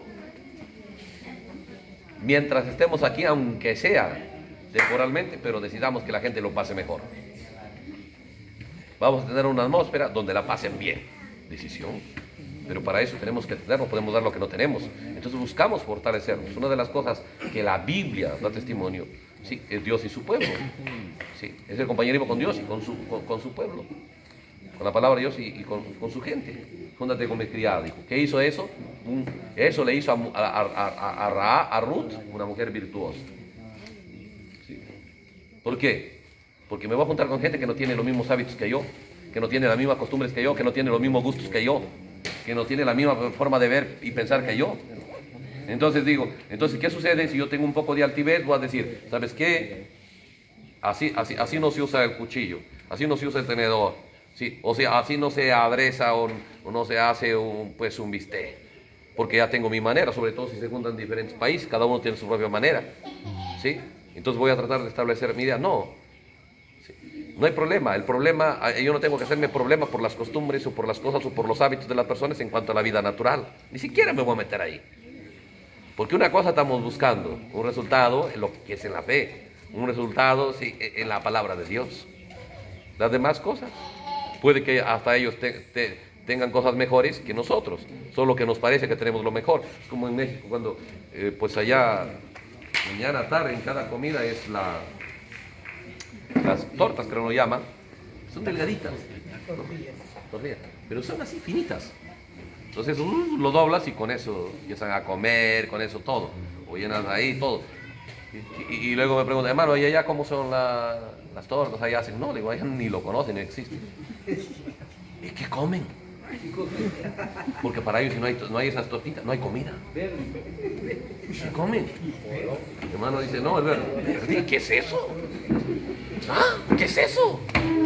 Mientras estemos aquí, aunque sea temporalmente, pero decidamos que la gente lo pase mejor. Vamos a tener una atmósfera donde la pasen bien. Decisión. Pero para eso tenemos que tener, no podemos dar lo que no tenemos. Entonces buscamos fortalecernos. Una de las cosas que la Biblia da testimonio, ¿sí? Es Dios y su pueblo. ¿Sí? Es el compañerismo con Dios y con su pueblo. Con la palabra de Dios y con su gente. Júntate con mi criada, dijo. ¿Qué hizo eso? Eso le hizo a Ruth, una mujer virtuosa. ¿Sí? ¿Por qué? Porque me voy a juntar con gente que no tiene los mismos hábitos que yo, que no tiene las mismas costumbres que yo, que no tiene los mismos gustos que yo, que no tiene la misma forma de ver y pensar que yo. Entonces digo, ¿qué sucede si yo tengo un poco de altivez? Voy a decir, ¿sabes qué? Así no se usa el cuchillo, así no se usa el tenedor, ¿sí? O sea, así no se adereza o no se hace un bistec, porque ya tengo mi manera, sobre todo si se juntan diferentes países, cada uno tiene su propia manera, ¿sí? Entonces voy a tratar de establecer mi idea. No hay problema. El problema, yo no tengo que hacerme problema por las costumbres o por las cosas o por los hábitos de las personas en cuanto a la vida natural. Ni siquiera me voy a meter ahí. Porque una cosa estamos buscando, un resultado en lo que es en la fe, un resultado sí, en la palabra de Dios. Las demás cosas, puede que hasta ellos tengan cosas mejores que nosotros, solo que nos parece que tenemos lo mejor. Es como en México cuando, pues allá, mañana tarde en cada comida es las tortas que uno llama, son delgaditas, tortillas, pero son así finitas. Entonces lo doblas y con eso empiezan a comer, con eso todo, o llenas ahí todo. Y luego me preguntan, hermano, ¿y allá cómo son las tortas? Allá hacen, no, le digo, allá ni lo conocen, no existe. ¿Y qué comen? Porque para ellos si no hay esas tortitas, no hay comida. ¿Qué comen? Mi hermano dice, no, es verdad. ¿Qué es eso? ¿Ah? ¿Qué es eso?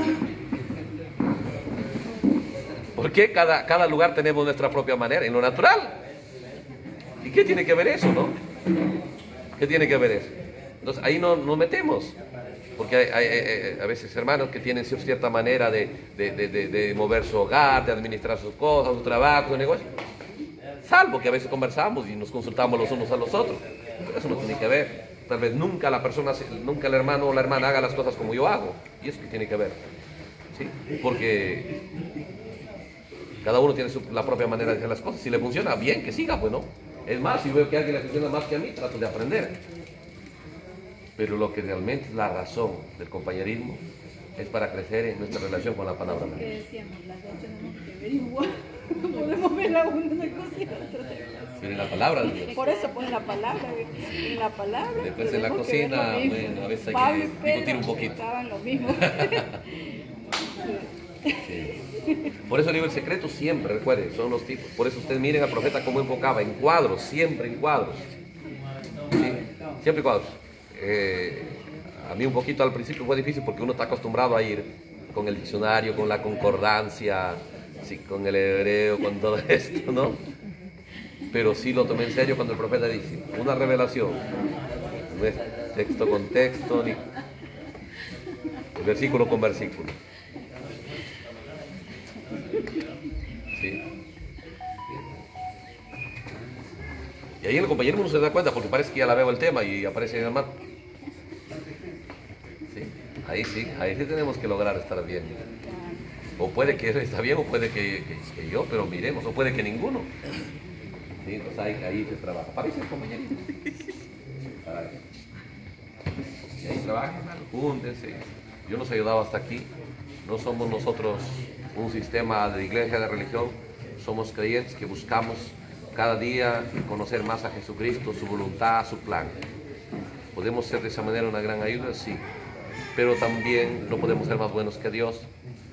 Porque cada lugar tenemos nuestra propia manera, en lo natural. ¿Y qué tiene que ver eso, no? ¿Qué tiene que ver eso? Entonces ahí no nos metemos. Porque hay a veces hermanos que tienen cierta manera de mover su hogar, de administrar sus cosas, su trabajo, su negocio. Salvo que a veces conversamos y nos consultamos los unos a los otros. Pero eso no tiene que ver. Tal vez nunca nunca el hermano o la hermana haga las cosas como yo hago. Y eso que tiene que ver. ¿Sí? Porque cada uno tiene la propia manera de hacer las cosas. Si le funciona, bien, que siga, pues no. Es más, si veo que a alguien le funciona más que a mí, trato de aprender. Pero lo que realmente es la razón del compañerismo es para crecer en nuestra relación con la palabra de Que Dios. decíamos, las dos tenemos que ver igual. No podemos ver a uno una cosa y a otra. Pero en la palabra de Dios. Por eso pone la palabra. En la palabra. Después en la tenemos que ver cocina, lo mismo. bueno, a veces hay Pablo que y Pedro discutir un poquito. estaban lo mismo. Sí. Por eso digo, el secreto siempre, recuerden, son los tipos. Por eso ustedes miren al profeta cómo enfocaba, en cuadros, siempre en cuadros. ¿Sí? Siempre en cuadros. A mí un poquito al principio fue difícil porque uno está acostumbrado a ir con el diccionario, con la concordancia, sí, con el hebreo, con todo esto, ¿no? Pero sí lo tomé en serio cuando el profeta dice, una revelación, no es texto con texto, ni versículo con versículo. ¿Sí? Y ahí el compañero uno se da cuenta porque parece que ya la veo el tema y aparece en el mar. Sí, ahí sí tenemos que lograr estar bien. O puede que él está bien, o puede que yo, pero miremos, o puede que ninguno. Sí, entonces ahí se trabaja. Parece el compañerismo. Y ahí trabajen, júntense. Yo nos he ayudado hasta aquí. No somos nosotros un sistema de iglesia, de religión. Somos creyentes que buscamos cada día conocer más a Jesucristo, su voluntad, su plan. ¿Podemos ser de esa manera una gran ayuda? Sí. Pero también no podemos ser más buenos que Dios.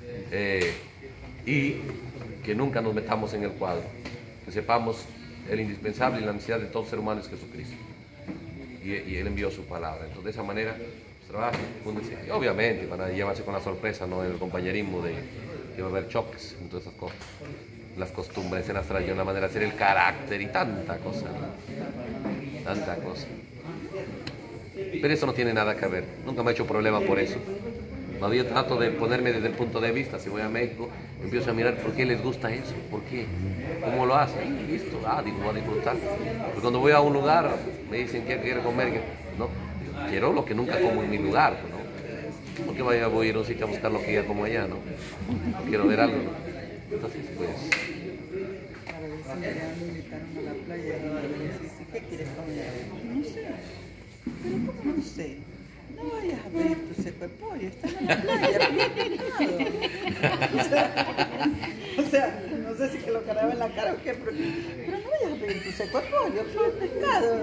Y que nunca nos metamos en el cuadro. Que sepamos el indispensable y la necesidad de todo ser humano es Jesucristo. Y Él envió su palabra. Entonces, de esa manera, trabajen, júntense. Y obviamente van a llevarse con la sorpresa, ¿no? En el compañerismo de que va a haber choques en todas esas cosas. Las costumbres, en las tradiciones, la manera de ser, el carácter y tanta cosa, ¿no? Tanta cosa. Pero eso no tiene nada que ver. Nunca me ha hecho problema por eso. Más bien trato de ponerme desde el punto de vista. Si voy a México, empiezo a mirar por qué les gusta eso, por qué, cómo lo hacen. Y listo, digo, voy a disfrutar. Porque cuando voy a un lugar, me dicen que quiero comer. No, quiero lo que nunca como en mi lugar, ¿no? ¿Por qué voy a ir a un sitio a buscar lo que ya como allá, no? Quiero ver algo, ¿no? Entonces, pues... Para decirle a me invitaron a la playa y me dice, ¿qué quieres comer? No sé. Pero ¿cómo no sé? No vayas a pedir tu seco de pollo, estás en la playa, pide pescado. O sea, no sé si que lo cargaba en la cara o qué, pero no vayas a pedir tu seco de pollo, pide pescado.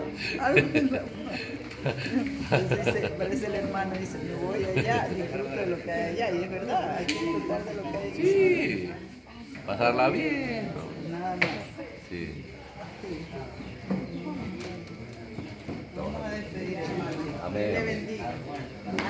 Entonces dice, parece el hermano, dice, me voy allá, disfruto de lo que hay allá, y es verdad, hay que disfrutar de lo que hay allá. Sí, pasarla bien. Nada más. Sí. Vamos a despedir, hermano. Amén. Le bendiga.